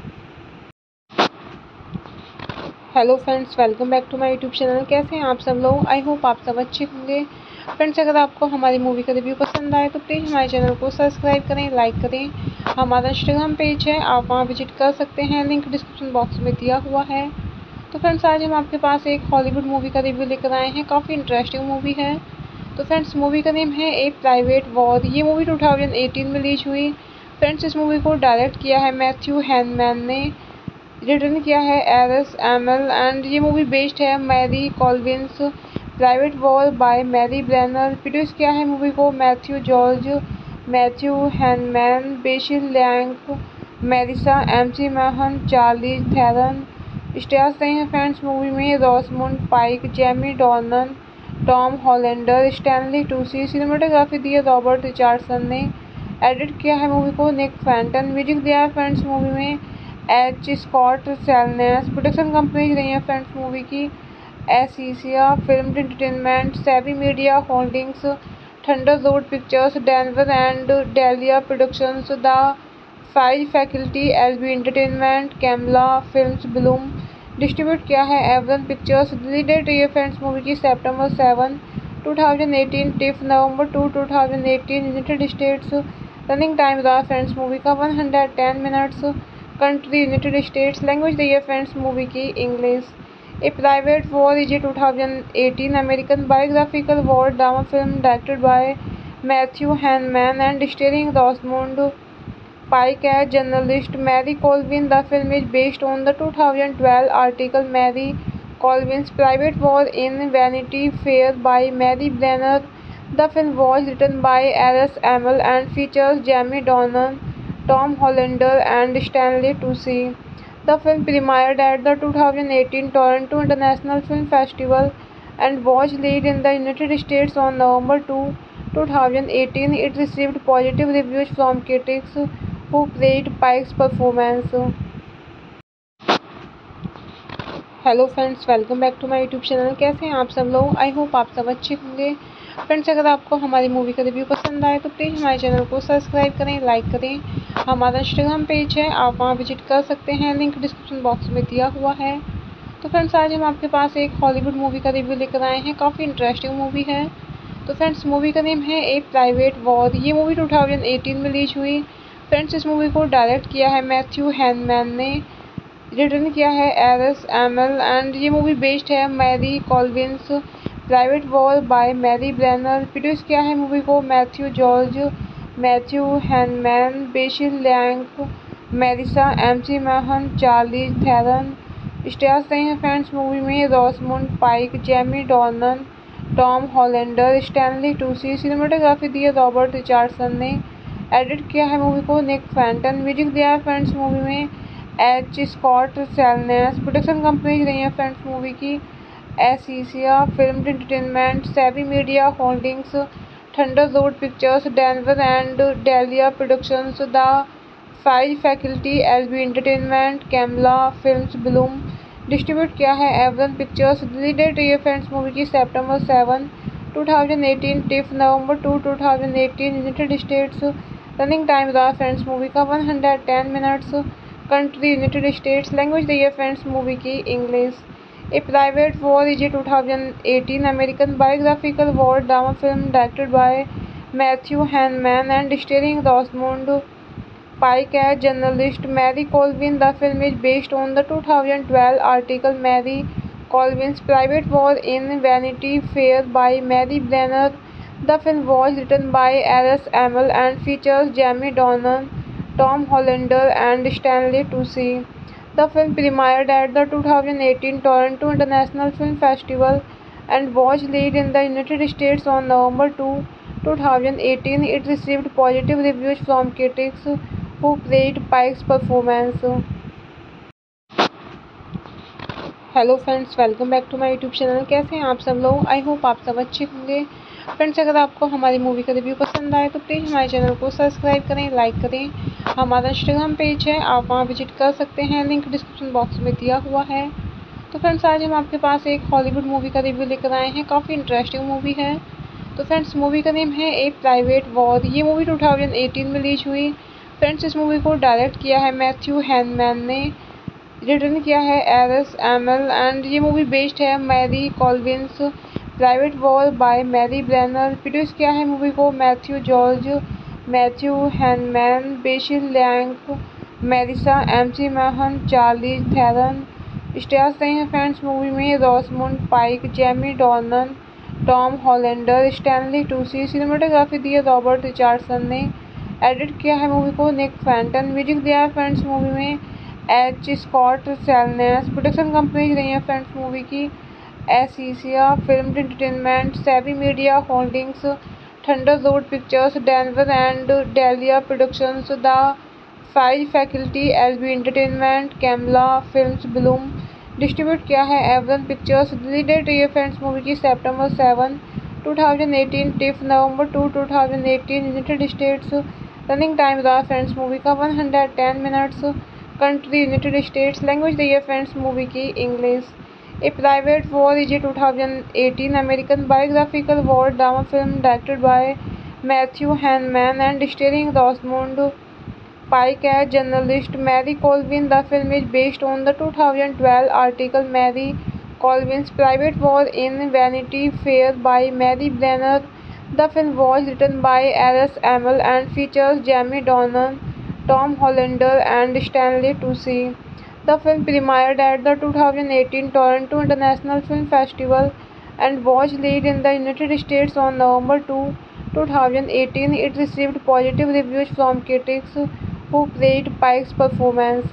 Hello friends, welcome back to my YouTube channel. कैसे हैं आप सब लोग? I hope आप सब अच्छे होंगे। Friends, अगर आपको हमारी मूवी का रिव्यू पसंद आए तो प्लीज़ हमारे चैनल को सब्सक्राइब करें, लाइक करें। हमारा इंस्टाग्राम पेज है, आप वहां विजिट कर सकते हैं, लिंक डिस्क्रिप्शन बॉक्स में दिया हुआ है। तो फ्रेंड्स, आज हम आपके पास एक हॉलीवुड मूवी का रिव्यू लेकर आए हैं। काफ़ी इंटरेस्टिंग मूवी है। तो फ्रेंड्स, मूवी का नेम है ए प्राइवेट वॉर। ये मूवी टू थाउजेंड एटीन में रिलीज हुई। फ्रेंड्स, इस मूवी को डायरेक्ट किया है मैथ्यू हैनमैन ने, रिटर्न किया है एरिस एमल एंड ये मूवी बेस्ड है Mary Colvin's private war by Mary Brenner. Produce किया है मूवी को Matthew George, Matthew Heineman, Basil Lang, Merisa McMahon, Charlize Theron. Stars रहे हैं फ्रेंड्स मूवी में Rosamund Pike, Jamie Dornan, Tom Hollander, Stanley Tucci. Cinematography दी है Robert Richardson ने। Edit किया है मूवी को निक फैंटन। म्यूजिक दिया है फ्रेंड्स मूवी में H Scott Salinas. Production companies रही है फ्रेंड्स मूवी की एसिसिया फिल्म एंटरटेनमेंट, सेवी media holdings, Thunderbolt pictures, Denver and dahlia productions, the five faculty, LB entertainment, Kamala films, Bloom distribute किया है Aviron pictures. Release date ये friends movie की सितंबर seven two thousand eighteen, TIFF November two two thousand eighteen, United States. Running time रहा friends movie का one hundred ten minutes. Country United States. Language दी है friends movie की English. A private war is a two thousand eighteen American biographical war drama film directed by Matthew Heineman and starring Rosamund Pike as journalist Mary Colvin. The film is based on the two thousand twelve article Mary Colvin's Private War in Vanity Fair by Mary Brenner. The film was written by Alice Amel and features Jamie Dornan, Tom Hollander, and Stanley Tucci. The film premiered at the two thousand eighteen Toronto International Film Festival and was released in the United States on November second, two thousand eighteen. It received positive reviews from critics who praised Pike's performance. Hello friends, welcome back to my YouTube channel. कैसे हैं आप सब लोग? I hope आप सब अच्छे होंगे। Friends, अगर आपको हमारी मूवी का रिव्यू पसंद आए तो प्लीज़ हमारे चैनल को सब्सक्राइब करें, लाइक करें। हमारा इंस्टाग्राम पेज है, आप वहां विजिट कर सकते हैं, लिंक डिस्क्रिप्शन बॉक्स में दिया हुआ है। तो फ्रेंड्स, आज हम आपके पास एक हॉलीवुड मूवी का रिव्यू लेकर आए हैं। काफ़ी इंटरेस्टिंग मूवी है। तो फ्रेंड्स, मूवी का नेम है ए प्राइवेट वॉर। ये मूवी टू थाउजेंड एटीन में रिलीज हुई। फ्रेंड्स, इस मूवी को डायरेक्ट किया है मैथ्यू हैनमैन ने, रिटर्न किया है एलिस एमल, एंड ये मूवी बेस्ड है Mary Colvin's private war by Mary Brenner. Produce किया है मूवी को Matthew George, Matthew Heineman, Basil Lang, Merisa McMahon, Charlie Theron. Stars रहे हैं फ्रेंड्स मूवी में Rosamund Pike, Jamie Dornan, Tom हॉलेंडर, Stanley Tucci. Cinematography दी है Robert Richardson ने। Edit किया है मूवी को निक फैंटन। म्यूजिक दिया है फ्रेंड्स मूवी में H Scott Salinas. Production companies रही है फ्रेंड्स मूवी की एसिसिया फिल्म एंटरटेनमेंट, सेवी media holdings, Thunderbolt pictures, Denver and dahlia productions, the five faculty, LB entertainment, Kamala films, Bloom distribute किया है Aviron pictures. Release date ये friends movie की सितंबर seven two thousand eighteen, TIFF November two two thousand eighteen, United States. Running time रहा friends movie का one hundred ten minutes. Country United States. Language दी है friends movie की English. A private war is a two thousand eighteen American biographical war drama film directed by Matthew Heineman and starring Rosamund Pike as journalist Mary Colvin. The film is based on the two thousand twelve article Mary Colvin's Private War in Vanity Fair by Mary Brenner. The film was written by Alice Amel and features Jamie Dornan, Tom Hollander, and Stanley Tucci. The film premiered at the two thousand eighteen Toronto International Film Festival and was released in the United States on November second, two thousand eighteen. It received positive reviews from critics who praised Pike's performance. Hello friends, welcome back to my YouTube channel. कैसे हैं आप सब लोग? I hope आप सब अच्छे होंगे। Friends, अगर आपको हमारी मूवी का रिव्यू पसंद आए तो प्लीज़ हमारे चैनल को सब्सक्राइब करें, लाइक करें। हमारा इंस्टाग्राम पेज है, आप वहां विजिट कर सकते हैं, लिंक डिस्क्रिप्शन बॉक्स में दिया हुआ है। तो फ्रेंड्स, आज हम आपके पास एक हॉलीवुड मूवी का रिव्यू लेकर आए हैं। काफ़ी इंटरेस्टिंग मूवी है। तो फ्रेंड्स, मूवी का नेम है ए प्राइवेट वॉर। ये मूवी टू थाउजेंड एटीन में रिलीज हुई। फ्रेंड्स, इस मूवी को डायरेक्ट किया है मैथ्यू हैनमैन ने, रिटर्न किया है एलिस एमल, एंड ये मूवी बेस्ड है Mary Colvin's private war by Mary Brenner. Produce किया है मूवी को Matthew George, Matthew Heineman, Basil Lang, Merisa McMahon, Charlie Theron. Stars रहे हैं फ्रेंड्स मूवी में Rosamund Pike, Jamie Dornan, Tom हॉलेंडर, Stanley Tucci. Cinematography दी है Robert Richardson ने। Edit किया है मूवी को निक फैंटन। म्यूजिक दिया है फ्रेंड्स मूवी में H Scott Salinas. Production companies रही है फ्रेंड्स मूवी की एसिसिया फिल्म एंटरटेनमेंट, सेवी media holdings, Thunderbolt pictures, Denver and dahlia productions, the five faculty, LB entertainment, Kamala films, Bloom distribute किया है Aviron pictures. Release date ये friends movie की सितंबर seven two thousand eighteen, TIFF November two two thousand eighteen, United States. Running time रहा friends movie का one hundred ten minutes. Country United States. Language दी है friends movie की English. A Private War is a two thousand eighteen American biographical war drama film directed by Matthew Hanneman and starring Rosamund Pike as journalist Mary Colvin. The film is based on the two thousand twelve article Mary Colvin's Private War in Vanity Fair by Mary Brenner. The film was written by Alice Amel and features Jamie Dornan, Tom Hollander, and Stanley Tucci. The film premiered at the two thousand eighteen Toronto International Film Festival and was released in the United States on November second, two thousand eighteen. It received positive reviews from critics who praised Pike's performance.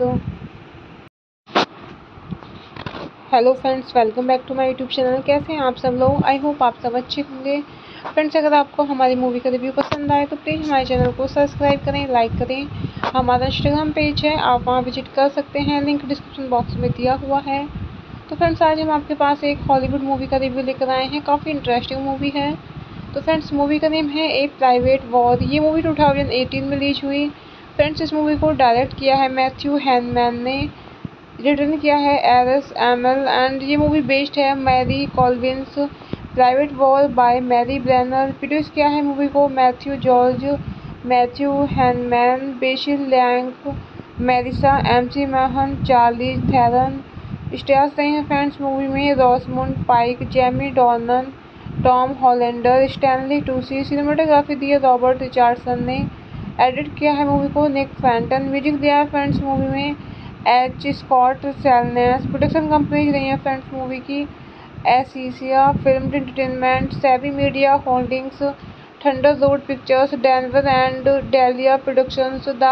Hello friends, welcome back to my YouTube channel. कैसे हैं आप सब लोग? I hope आप सब अच्छे होंगे। Friends, अगर आपको हमारी मूवी का रिव्यू पसंद आए तो प्लीज़ हमारे चैनल को सब्सक्राइब करें, लाइक करें। हमारा इंस्टाग्राम पेज है, आप वहां विजिट कर सकते हैं, लिंक डिस्क्रिप्शन बॉक्स में दिया हुआ है। तो फ्रेंड्स, आज हम आपके पास एक हॉलीवुड मूवी का रिव्यू लेकर आए हैं। काफ़ी इंटरेस्टिंग मूवी है। तो फ्रेंड्स, मूवी का नेम है ए प्राइवेट वॉर। ये मूवी टू थाउजेंड एटीन में रिलीज हुई। फ्रेंड्स, इस मूवी को डायरेक्ट किया है मैथ्यू हैनमैन ने, रिटर्न किया है एरिस एमएल, एंड ये मूवी बेस्ड है Mary Colvin's private war by Mary Brenner. Produce किया है मूवी को Matthew George, Matthew Heineman, Basil Lang, Merisa McMahon, Charlie Theron. Stars रहे हैं फ्रेंड्स मूवी में Rosamund Pike, Jamie Dornan, Tom हॉलेंडर, Stanley Tucci. Cinematography दी है Robert Richardson ने। Edit किया है मूवी को निक फैंटन। म्यूजिक दिया है फ्रेंड्स मूवी में H Scott Salinas. Production companies रही है फ्रेंड्स मूवी की एसिसिया फिल्म एंटरटेनमेंट, सेवी media holdings, thunder road pictures, Denver and dahlia productions, the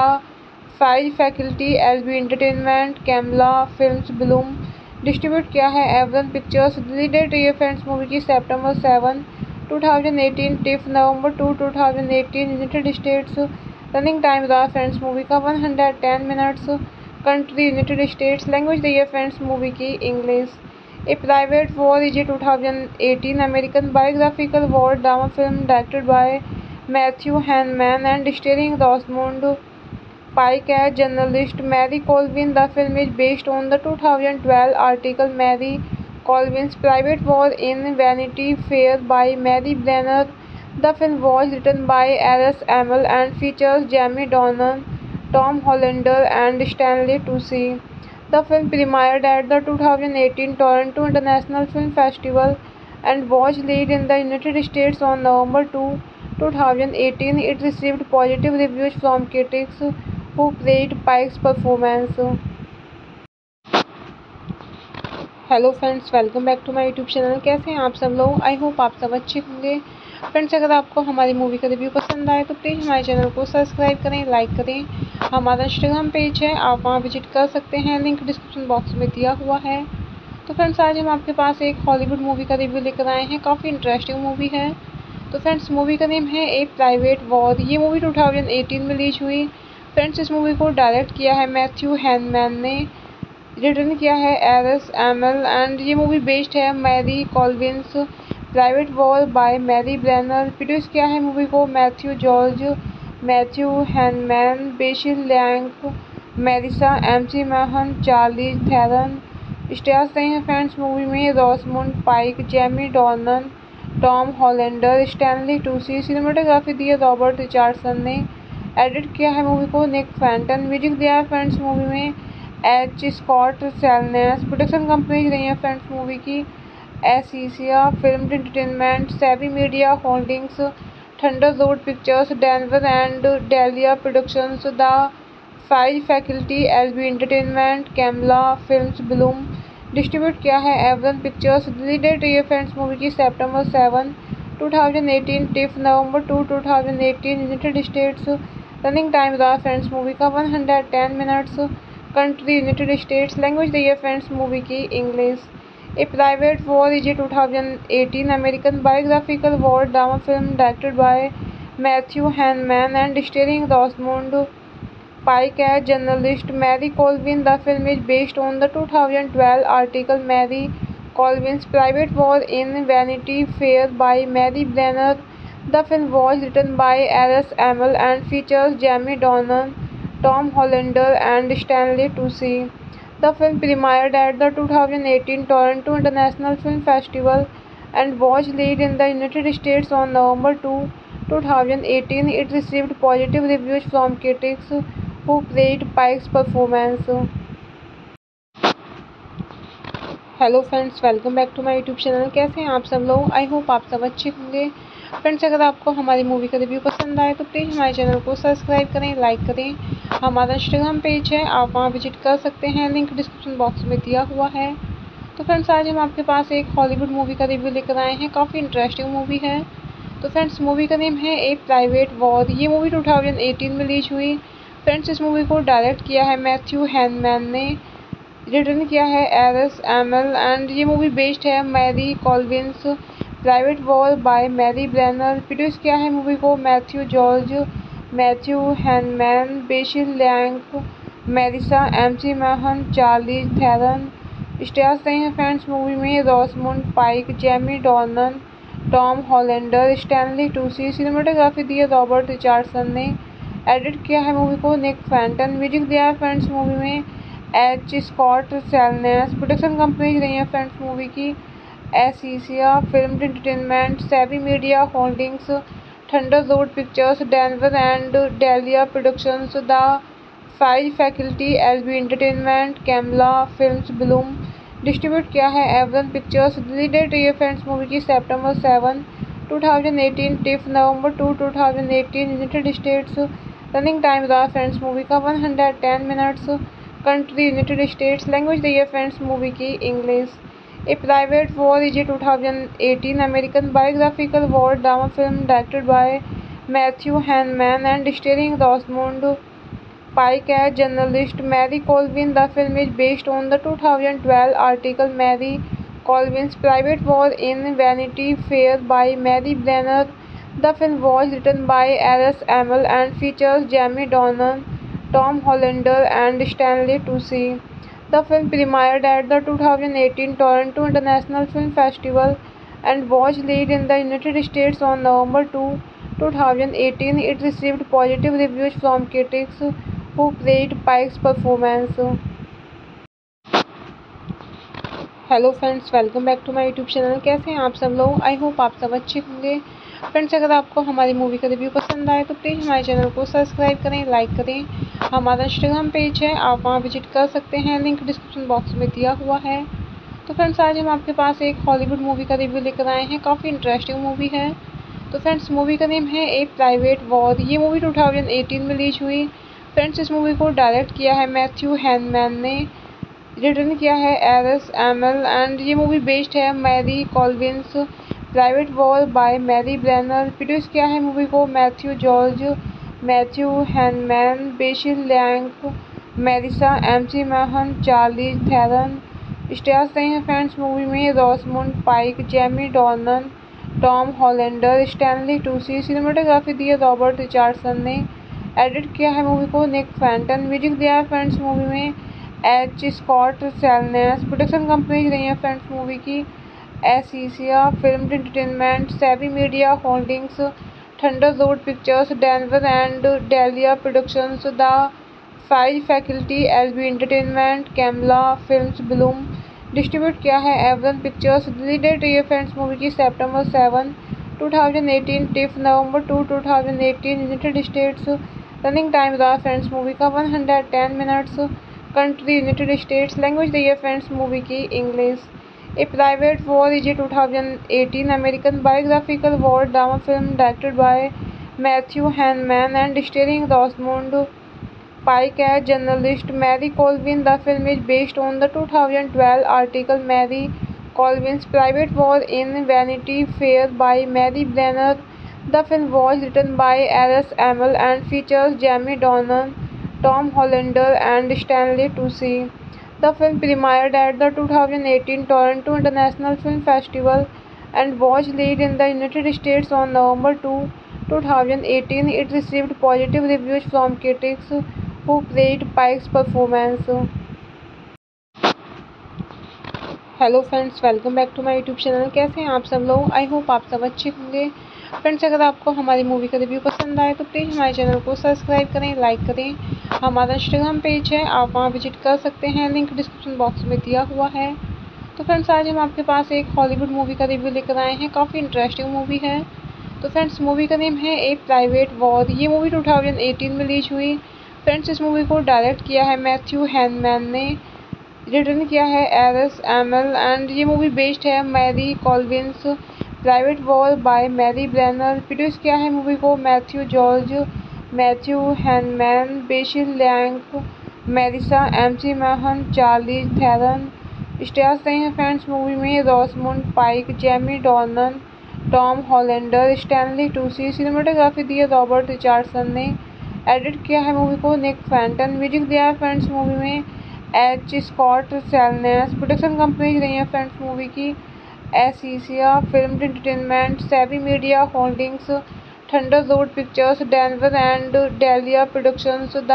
five faculty, LB entertainment, Kamala films, Bloom. Distribute किया है Aviron pictures. Release date रही है friends movie की September seven two thousand eighteen, TIFF November two two thousand eighteen, United States. Running time रहा friends movie का one hundred ten minutes. Country United States. Language दी है friends movie की English. A private war is a two thousand eighteen American biographical war drama film directed by Matthew Heineman and starring Rosamund Pike as journalist Mary Colvin. The film is based on the two thousand twelve article Mary Colvin's private war in Vanity Fair by Mary Brenner. The film was written by Alice Amel and features Jamie Dornan, Tom Hollander, and Stanley Tucci. The film premiered at the two thousand eighteen Toronto International Film Festival and was released in the United States on November second, two thousand eighteen. It received positive reviews from critics who praised Pike's performance. Hello friends, welcome back to my YouTube channel. कैसे हैं आप सब लोग? I hope आप सब अच्छे होंगे। Friends, अगर आपको हमारी मूवी का रिव्यू पसंद आए तो प्लीज़ हमारे चैनल को सब्सक्राइब करें, लाइक करें। हमारा इंस्टाग्राम पेज है, आप वहां विजिट कर सकते हैं, लिंक डिस्क्रिप्शन बॉक्स में दिया हुआ है। तो फ्रेंड्स, आज हम आपके पास एक हॉलीवुड मूवी का रिव्यू लेकर आए हैं। काफ़ी इंटरेस्टिंग मूवी है। तो फ्रेंड्स, मूवी का नेम है ए प्राइवेट वॉर। ये मूवी टू थाउजेंड एटीन में रिलीज हुई। फ्रेंड्स, इस मूवी को डायरेक्ट किया है मैथ्यू हैनमैन ने, रिटर्न किया है एरिस एमएल, एंड ये मूवी बेस्ड है Mary Colvin's private war by Mary Brenner. Produce किया है मूवी को Matthew George, Matthew Heineman, Basil Lang, Merisa McMahon, Charlie Theron. Stars रहे हैं फ्रेंड्स मूवी में Rosamund Pike, Jamie Dornan, Tom हॉलेंडर, Stanley Tucci. Cinematography दी है Robert Richardson ने। Edit किया है मूवी को निक फैंटन। म्यूजिक दिया है फ्रेंड्स मूवी में H Scott Salinas. Production companies रही है फ्रेंड्स मूवी की एसिसिया फिल्म एंटरटेनमेंट, सेवी media holdings, thunder road pictures, Denver and dahlia productions, the five faculty, LB entertainment, Kamala films, Bloom. Distribute किया है Aviron pictures. Release date रही है friends movie की September seven two thousand eighteen, TIFF November two two thousand eighteen, United States. Running time रहा friends movie का one hundred ten minutes. Country United States. Language दी है friends movie की English. A private war is a two thousand eighteen American biographical war drama film directed by Matthew Heineman and starring Rosamund Pike as journalist Mary Colvin. The film is based on the two thousand twelve article Mary Colvin's private war in Vanity Fair by Mary Brenner. The film was written by Alice Amel and features Jamie Dornan, Tom Hollander, and Stanley Tucci. The film premiered at the two thousand eighteen Toronto International Film Festival and was released in the United States on November second, two thousand eighteen. It received positive reviews from critics who praised Pike's performance. Hello friends, welcome back to my YouTube channel. कैसे हैं आप सब लोग? I hope आप सब अच्छे होंगे। Friends, अगर आपको हमारी मूवी का रिव्यू पसंद आए तो प्लीज़ हमारे चैनल को सब्सक्राइब करें, लाइक करें। हमारा इंस्टाग्राम पेज है, आप वहां विजिट कर सकते हैं, लिंक डिस्क्रिप्शन बॉक्स में दिया हुआ है। तो फ्रेंड्स, आज हम आपके पास एक हॉलीवुड मूवी का रिव्यू लेकर आए हैं। काफ़ी इंटरेस्टिंग मूवी है। तो फ्रेंड्स, मूवी का नेम है ए प्राइवेट वॉर। ये मूवी टू थाउजेंड एटीन में रिलीज हुई। फ्रेंड्स, इस मूवी को डायरेक्ट किया है मैथ्यू हैनमैन ने, रिटर्न किया है एरस एमएल, एंड ये मूवी बेस्ड है Mary Colvin's. Private war by Mary Brenner. Produce किया है मूवी को Matthew George, Matthew Heineman, Basil लैंक, Merisa McMahon, Charlize Theron. Stars रहे हैं फ्रेंड्स मूवी में Rosamund Pike, Jamie Dornan, Tom Hollander, Stanley Tucci. Cinematography दी है Robert Richardson ने। Edit किया है मूवी को निक फैंटन। म्यूजिक दिया है फ्रेंड्स मूवी में H Scott Salinas. Production companies रही है फ्रेंड्स मूवी की एसिसिया फिल्म एंटरटेनमेंट, सेवी media holdings, thunder road pictures, Denver and dahlia productions, the five faculty, LB entertainment, Kamala films, Bloom. Distribute किया है Aviron pictures. Release date रही है friends movie की September seven, two thousand eighteen, TIFF November two, two thousand eighteen, United States. Running time रहा friends movie का one hundred ten minutes. Country United States. Language दी है friends movie की English. A private war is a two thousand eighteen American biographical war drama film directed by Matthew Heineman and starring Rosamund Pike as journalist Mary Colvin. The film is based on the two thousand twelve article Mary Colvin's private war in Vanity Fair by Mary Brenner. The film was written by Eris Amell and features Jamie Dornan, Tom Hollander, and Stanley Tucci. The film premiered at the two thousand eighteen Toronto International Film Festival and was released in the United States on November second, two thousand eighteen. It received positive reviews from critics who praised Pike's performance. Hello friends, welcome back to my YouTube channel. कैसे हैं आप सब लोग? I hope आप सब अच्छे होंगे। Friends, अगर आपको हमारी मूवी का रिव्यू पसंद आए तो प्लीज़ हमारे चैनल को सब्सक्राइब करें, लाइक करें। हमारा इंस्टाग्राम पेज है, आप वहां विजिट कर सकते हैं, लिंक डिस्क्रिप्शन बॉक्स में दिया हुआ है। तो फ्रेंड्स, आज हम आपके पास एक हॉलीवुड मूवी का रिव्यू लेकर आए हैं। काफ़ी इंटरेस्टिंग मूवी है। तो फ्रेंड्स, मूवी का नेम है ए प्राइवेट वॉर। ये मूवी टू थाउजेंड एटीन में रिलीज हुई। फ्रेंड्स, इस मूवी को डायरेक्ट किया है मैथ्यू हैनमैन ने, रिटर्न किया है एरस एमएल, एंड ये मूवी बेस्ड है Mary Colvin's. Private war by Mary Brenner. Produce किया है मूवी को Matthew George, Matthew Heineman, Basil लैंक, Merisa McMahon, Charlize Theron. Stars रहे हैं फ्रेंड्स मूवी में Rosamund Pike, Jamie Dornan, Tom Hollander, Stanley Tucci. Cinematography दी है Robert Richardson ने। Edit किया है मूवी को निक फैंटन। म्यूजिक दिया है फ्रेंड्स मूवी में H Scott Salinas. Production companies रही है फ्रेंड्स मूवी की एसिसिया फिल्म एंटरटेनमेंट, सेवी media holdings, thunder road pictures, Denver and dahlia productions, the five faculty, LB entertainment, Kamala films, Bloom. Distribute किया है Aviron pictures. Release date रही है friends movie की September seven, two thousand eighteen, TIFF November two, two thousand eighteen, United States. Running time रहा friends movie का one hundred ten minutes. Country United States. Language दी है friends movie की English. A private war is a two thousand eighteen American biographical war drama film directed by Matthew Heineman and starring Rosamund Pike as journalist Mary Colvin. The film is based on the two thousand twelve article Mary Colvin's private war in Vanity Fair by Mary Brenner. The film was written by Eris Amell and features Jamie Dornan, Tom Hollander, and Stanley Tucci. The film premiered at the two thousand eighteen Toronto International Film Festival and was released in the United States on November second, two thousand eighteen. It received positive reviews from critics who praised Pike's performance. Hello friends, welcome back to my YouTube channel. कैसे हैं आप सब लोग? I hope आप सब अच्छे होंगे। Friends, अगर आपको हमारी मूवी का रिव्यू पसंद आए तो प्लीज़ हमारे चैनल को सब्सक्राइब करें, लाइक करें। हमारा इंस्टाग्राम पेज है, आप वहाँ विजिट कर सकते हैं, लिंक डिस्क्रिप्शन बॉक्स में दिया हुआ है। तो फ्रेंड्स आज हम आपके पास एक हॉलीवुड मूवी का रिव्यू लेकर आए हैं, काफ़ी इंटरेस्टिंग मूवी है। तो फ्रेंड्स मूवी का नेम है ए प्राइवेट वॉर। ये मूवी टू थाउजेंड एटीन में रिलीज हुई। फ्रेंड्स इस मूवी को डायरेक्ट किया है मैथ्यू हैनमैन ने, रिटर्न किया है एरस एमएल एंड ये मूवी बेस्ड है Mary Colvin's private war by Mary Brenner. Produce किया है मूवी को Matthew George, Matthew Heineman, Basil Lang, Merisa McMahon, Charlize Theron. Stars रहे हैं फ्रेंड्स मूवी में Rosamund Pike, Jamie Dornan, Tom Hollander, Stanley Tucci. Cinematography दी है Robert Richardson ने। Edit किया है मूवी को निक फैंटन। म्यूजिक दिया है फ्रेंड्स मूवी में H Scott Salinas. Production companies रही है फ्रेंड्स मूवी की एसिसिया फिल्म एंटरटेनमेंट, सेवी media holdings, thunder road pictures, Denver and dahlia productions, the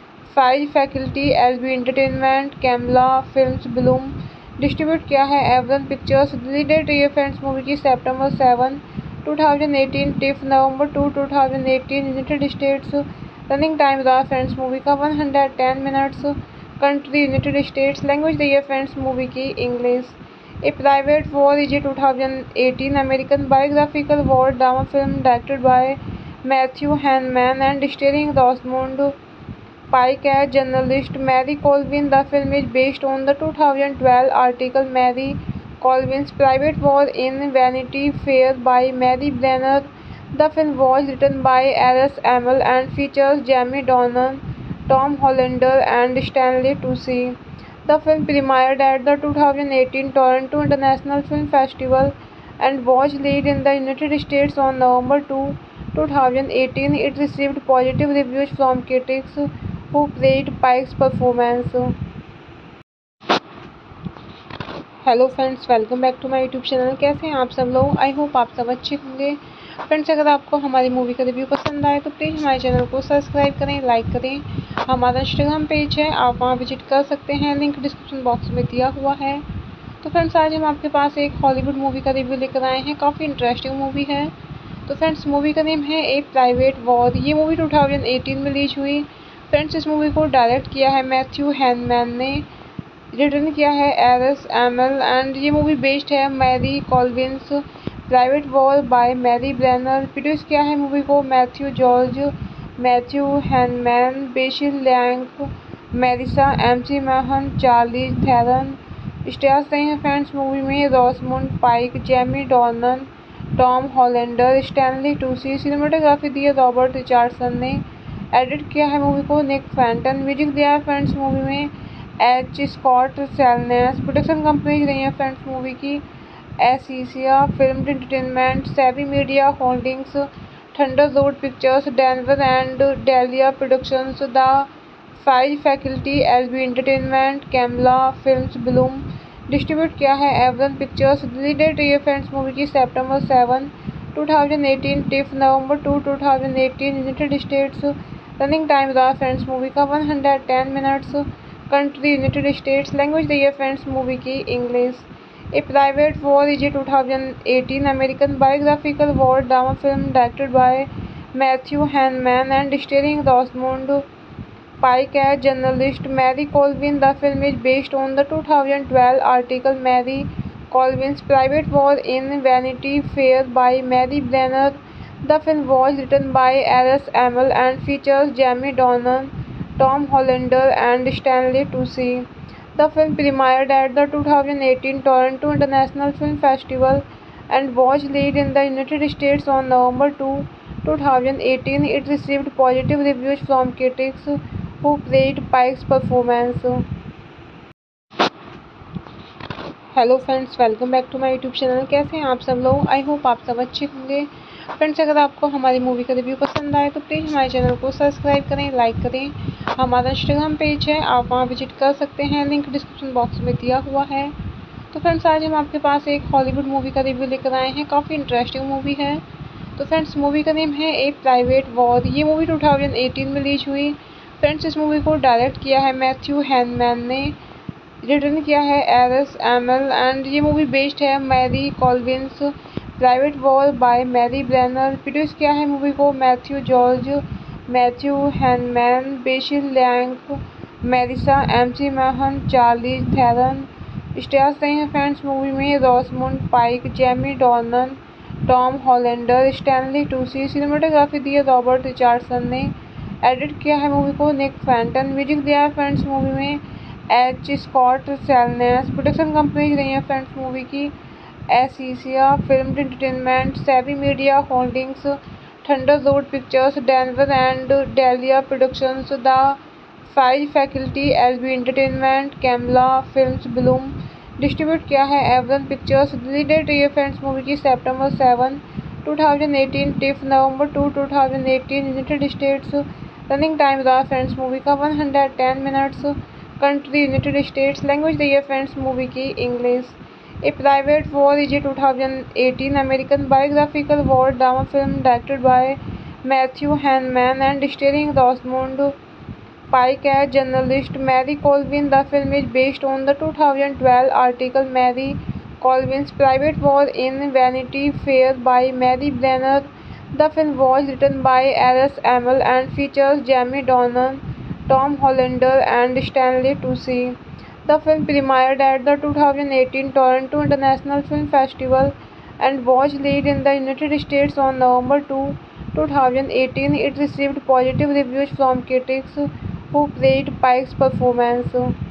five faculty, LB entertainment, Kamala films, Bloom. Distribute किया है Aviron pictures. Release date रही है friends movie की September seven two thousand eighteen, TIFF November two two thousand eighteen, United States. Running time रहा friends movie का one hundred ten minutes. Country United States. Language रही है friends movie की English. A private war is a two thousand eighteen American biographical war drama film directed by Matthew Heineman and starring Rosamund Pike as journalist Mary Colvin. The film is based on the two thousand twelve article Mary Colvin's private war in Vanity Fair by Mary Brenner. The film was written by Eris Amell and features Jamie Dornan, Tom Hollander and Stanley Tucci. The film premiered at the two thousand eighteen Toronto International Film Festival and was released in the United States on November second, two thousand eighteen. It received positive reviews from critics who praised Pike's performance. Hello friends, welcome back to my YouTube channel. कैसे हैं आप सब लोग? I hope आप सब अच्छे होंगे। Friends अगर आपको हमारी मूवी का रिव्यू पसंद आए तो प्लीज़ हमारे चैनल को सब्सक्राइब करें, लाइक करें। हमारा इंस्टाग्राम पेज है, आप वहाँ विजिट कर सकते हैं, लिंक डिस्क्रिप्शन बॉक्स में दिया हुआ है। तो फ्रेंड्स आज हम आपके पास एक हॉलीवुड मूवी का रिव्यू लेकर आए हैं, काफ़ी इंटरेस्टिंग मूवी है। तो फ्रेंड्स मूवी का नेम है ए प्राइवेट वॉर। ये मूवी टू थाउजेंड एटीन में रिलीज हुई। फ्रेंड्स इस मूवी को डायरेक्ट किया है मैथ्यू हैनमैन ने, रिटर्न किया है एरस एमएल एंड ये मूवी बेस्ड है Mary Colvin's private war by Mary Brenner. Produce किया है मूवी को Matthew George, Matthew Heineman, Basil Lang, Merisa McMahon, Charlize Theron. Stars रहे हैं फ्रेंड्स मूवी में Rosamund Pike, Jamie Dornan, Tom Hollander, Stanley Tucci. Cinematography दी है Robert Richardson ने। Edit किया है मूवी को निक फैंटन। म्यूजिक दिया है फ्रेंड्स मूवी में H Scott Salinas. Production companies रही है फ्रेंड्स मूवी की एसिसिया फिल्म एंटरटेनमेंट, सेवी media holdings, thunder road pictures, Denver and dahlia productions, the five faculty, LB entertainment, Kamala films, Bloom. Distribute किया है Aviron pictures. Release date रही है friends movie की September seven two thousand eighteen, TIFF November two two thousand eighteen, United States. Running time रहा friends movie का one hundred ten minutes. Country United States. Language रही है friends movie की English. A private war is a two thousand eighteen American biographical war drama film directed by Matthew Heineman and starring Rosamund Pike as journalist Mary Colvin. The film is based on the two thousand twelve article Mary Colvin's private war in Vanity Fair by Mary Brenner. The film was written by Eris Amell and features Jamie Dornan, Tom Hollander and Stanley Tucci. The film premiered at the two thousand eighteen Toronto International Film Festival and was released in the United States on November second, two thousand eighteen. It received positive reviews from critics who praised Pike's performance. Hello friends, welcome back to my YouTube channel. कैसे हैं आप सब लोग? I hope आप सब अच्छे होंगे। Friends अगर आपको हमारी मूवी का रिव्यू पसंद आए तो प्लीज़ हमारे चैनल को सब्सक्राइब करें, लाइक करें। हमारा इंस्टाग्राम पेज है, आप वहाँ विजिट कर सकते हैं, लिंक डिस्क्रिप्शन बॉक्स में दिया हुआ है। तो फ्रेंड्स आज हम आपके पास एक हॉलीवुड मूवी का रिव्यू लेकर आए हैं, काफ़ी इंटरेस्टिंग मूवी है। तो फ्रेंड्स मूवी का नेम है ए प्राइवेट वॉर। ये मूवी टू थाउजेंड एटीन में रिलीज हुई। फ्रेंड्स इस मूवी को डायरेक्ट किया है मैथ्यू हैनमैन ने, रिटर्न किया है एरस एमएल एंड ये मूवी बेस्ड है Mary Colvin's private war by Mary Brenner. Produce किया है मूवी को Matthew George, Matthew Heineman, Basil Lang, Melissa McMahon, Charlize Theron. Stars रहे हैं फ्रेंड्स मूवी में Rosamund Pike, Jamie Dornan, Tom Hollander, Stanley Tucci. Cinematography दी है Robert Richardson ने। Edit किया है मूवी को निक फैंटन। म्यूजिक दिया है फ्रेंड्स मूवी में H Scott Salinas. Production companies रही है फ्रेंड्स मूवी की एसिसिया फिल्म एंटरटेनमेंट, सेवी media holdings, thunder road pictures, Denver and dahlia productions, the five faculty, LB entertainment, Kamala films, Bloom. Distribute किया है Aviron pictures. Release date रही है friends movie की September seven two thousand eighteen, TIFF November two two thousand eighteen, United States. Running time रहा friends movie का one hundred ten minutes. Country United States. Language रही है friends movie की English. A private war is a two thousand eighteen American biographical war drama film directed by Matthew Heineman and starring Rosamund Pike as journalist Mary Colvin. The film is based on the two thousand twelve article Mary Colvin's Private War in Vanity Fair by Mary Brenner. The film was written by Alice Amel and features Jamie Dornan, Tom Hollander and Stanley Tucci. The film premiered at the two thousand eighteen Toronto International Film Festival and was released in the United States on November second, two thousand eighteen. It received positive reviews from critics who praised Pike's performance.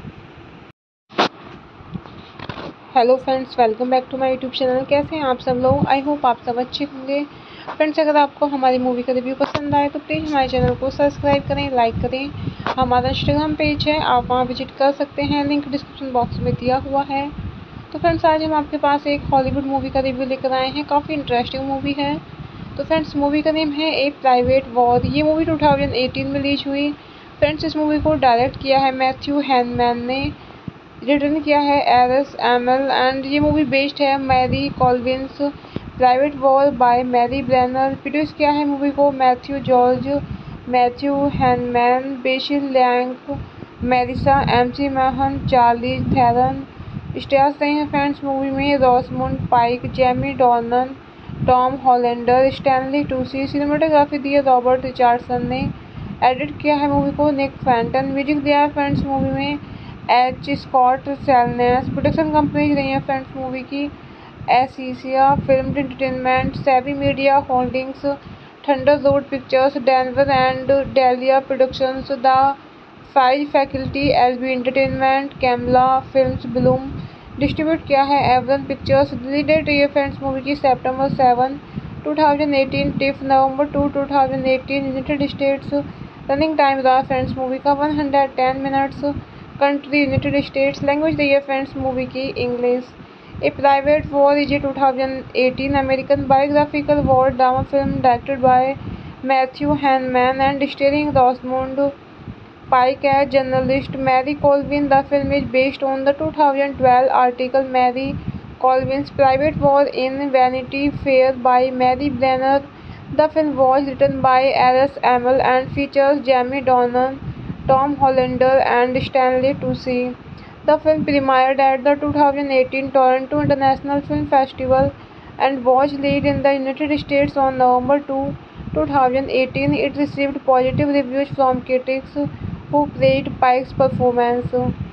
Hello friends, welcome back to my YouTube channel. कैसे हैं आप सब लोग? I hope आप सब अच्छे होंगे। Friends, अगर आपको हमारी मूवी का रिव्यू पसंद आए तो प्लीज़ हमारे चैनल को सब्सक्राइब करें, लाइक करें। हमारा इंस्टाग्राम पेज है, आप वहां विजिट कर सकते हैं, लिंक डिस्क्रिप्शन बॉक्स में दिया हुआ है। तो फ्रेंड्स, आज हम आपके पास एक हॉलीवुड मूवी का रिव्यू लेकर आए हैं। काफ़ी इंटरेस्टिंग मूवी है। तो फ्रेंड्स, मूवी का नेम है ए प्राइवेट वॉर। ये मूवी टू थाउजेंड एटीन में रिलीज हुई। फ्रेंड्स, इस मूवी को डायरेक्ट किया है मैथ्यू हैनमैन ने। रिटर्न किया है एरिस एमएल एंड ये मूवी बेस्ड है Mary Colvin's private war by Mary Brenner. Produce किया है मूवी को Matthew George, Matthew Heineman, Basil Lang, Melissa McMahon, Charlize Theron. Stars रहे हैं फ्रेंड्स मूवी में Rosamund Pike, Jamie Dornan, Tom Hollander, Stanley Tucci. Cinematography दी है Robert Richardson ने। Edit किया है मूवी को निक फैंटन। म्यूजिक दिया है फ्रेंड्स मूवी में H Scott Salinas. Production companies रही है फ्रेंड्स मूवी की एसिसिया फिल्म एंटरटेनमेंट, सेवी media holdings, thunder road pictures, Denver and dahlia productions, the five faculty, LB entertainment, Kamala films, Bloom. Distribute किया है Aviron pictures. Release date रही है friends movie की September seven two thousand eighteen, TIFF November two two thousand eighteen, United States. Running time रहा friends movie का one hundred ten minutes. Country United States. Language रही है friends movie की English. A private war is a two thousand eighteen American biographical war drama film directed by Matthew Heineman and starring Rosamund Pike as journalist Mary Colvin. The film is based on the two thousand twelve article Mary Colvin's Private War in Vanity Fair by Mary Brenner. The film was written by Alice Amel and features Jamie Dornan, Tom Hollander and Stanley Tucci. The film premiered at the two thousand eighteen Toronto International Film Festival and was released in the United States on November second, two thousand eighteen. It received positive reviews from critics who praised Pike's performance.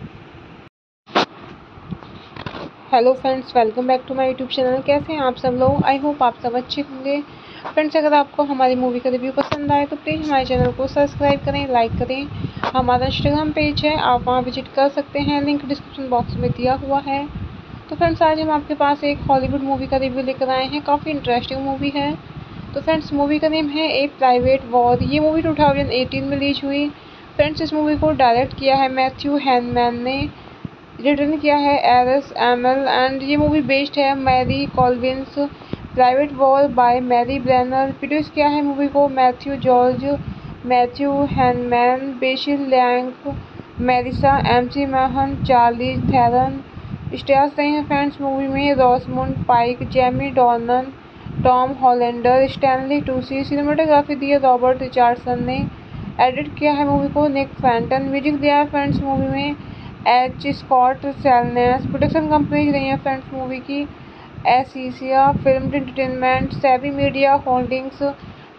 Hello friends, welcome back to my YouTube channel. कैसे हैं आप सब लोग? I hope आप सब अच्छे होंगे। Friends, अगर आपको हमारी मूवी का रिव्यू पसंद आए तो प्लीज़ हमारे चैनल को सब्सक्राइब करें, लाइक करें। हमारा इंस्टाग्राम पेज है, आप वहां विजिट कर सकते हैं, लिंक डिस्क्रिप्शन बॉक्स में दिया हुआ है। तो फ्रेंड्स, आज हम आपके पास एक हॉलीवुड मूवी का रिव्यू लेकर आए हैं। काफ़ी इंटरेस्टिंग मूवी है। तो फ्रेंड्स, मूवी का नेम है ए प्राइवेट वॉर। ये मूवी टू थाउजेंड एटीन में रिलीज हुई। फ्रेंड्स, इस मूवी को डायरेक्ट किया है मैथ्यू हैनमैन ने। रिटर्न किया है एरिस एमएल एंड ये मूवी बेस्ड है Mary Colvin's private war by Mary Brenner. Produce किया है मूवी को Matthew George, Matthew Heineman, Basil Lang, Melissa McMahon, Charlize Theron. Stars रहे हैं फ्रेंड्स मूवी में Rosamund Pike, Jamie Dornan, Tom Hollander, Stanley Tucci. Cinematography दी है Robert Richardson ने। Edit किया है मूवी को निक फैंटन। म्यूजिक दिया है फ्रेंड्स मूवी में H Scott Salinas. Production companies रही है फ्रेंड्स मूवी की एसिसिया फिल्म एंटरटेनमेंट, सेवी media holdings,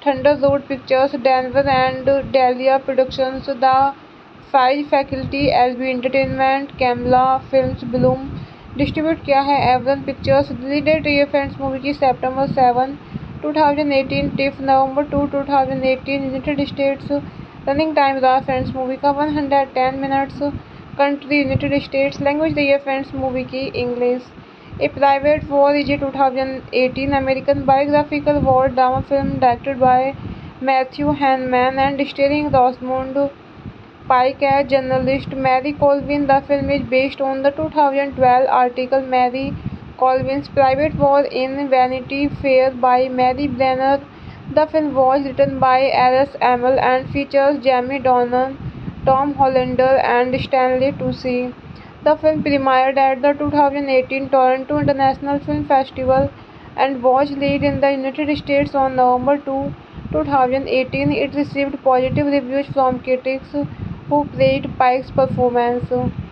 Thunderbolt pictures, Denver and dahlia productions, the five faculty, LB entertainment, Kamala films, Bloom distribute किया है Aviron pictures. Release date रही है friends movie की सितंबर seven two thousand eighteen, TIFF November two two thousand eighteen, United States. Running time रहा friends movie का one hundred ten minutes. Country United States. Language रही है friends movie की English. A private war is a two thousand eighteen American biographical war drama film directed by Matthew Heineman and starring Rosamund Pike as journalist Mary Colvin. The film is based on the two thousand twelve article Mary Colvin's Private War in Vanity Fair by Mary Brenner. The film was written by Alice Amel and features Jamie Dornan, Tom Hollander, and Stanley Tucci. The film premiered at the two thousand eighteen Toronto International Film Festival and was released in the United States on November second, two thousand eighteen. It received positive reviews from critics who praised Pike's performance.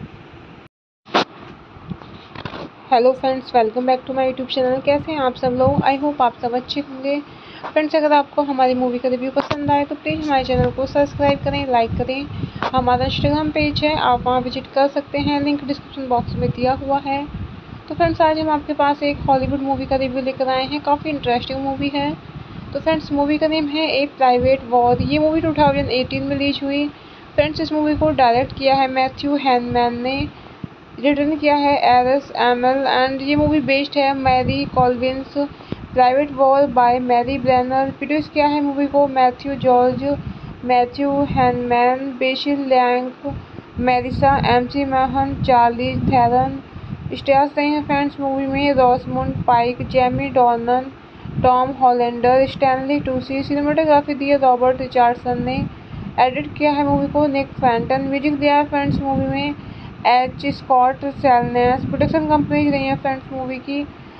Hello friends, welcome back to my YouTube channel. कैसे हैं आप सब लोग? I hope आप सब अच्छे होंगे। Friends, अगर आपको हमारी मूवी का रिव्यू पसंद आए तो प्लीज़ हमारे चैनल को सब्सक्राइब करें, लाइक करें। हमारा इंस्टाग्राम पेज है, आप वहां विजिट कर सकते हैं, लिंक डिस्क्रिप्शन बॉक्स में दिया हुआ है। तो फ्रेंड्स, आज हम आपके पास एक हॉलीवुड मूवी का रिव्यू लेकर आए हैं। काफ़ी इंटरेस्टिंग मूवी है। तो फ्रेंड्स, मूवी का नेम है ए प्राइवेट वॉर। ये मूवी टू थाउजेंड एटीन में रिलीज हुई। फ्रेंड्स, इस मूवी को डायरेक्ट किया है मैथ्यू हैनमैन ने, रिटर्न किया है एलिस एमल, एंड ये मूवी बेस्ड है Mary Colvin's private war by Mary Brenner. Produce किया है मूवी को Matthew George, Matthew Heineman, Basil लैंक, Merisa McMahon, Charlize Theron. Stars रहे हैं फ्रेंड्स मूवी में Rosamund Pike, Jamie Dornan, Tom हॉलेंडर, Stanley Tucci. Cinematography दी है Robert Richardson ने। Edit किया है मूवी को निक फैंटन। म्यूजिक दिया है फ्रेंड्स मूवी में H Scott Salinas. Production companies रही है फ्रेंड्स मूवी की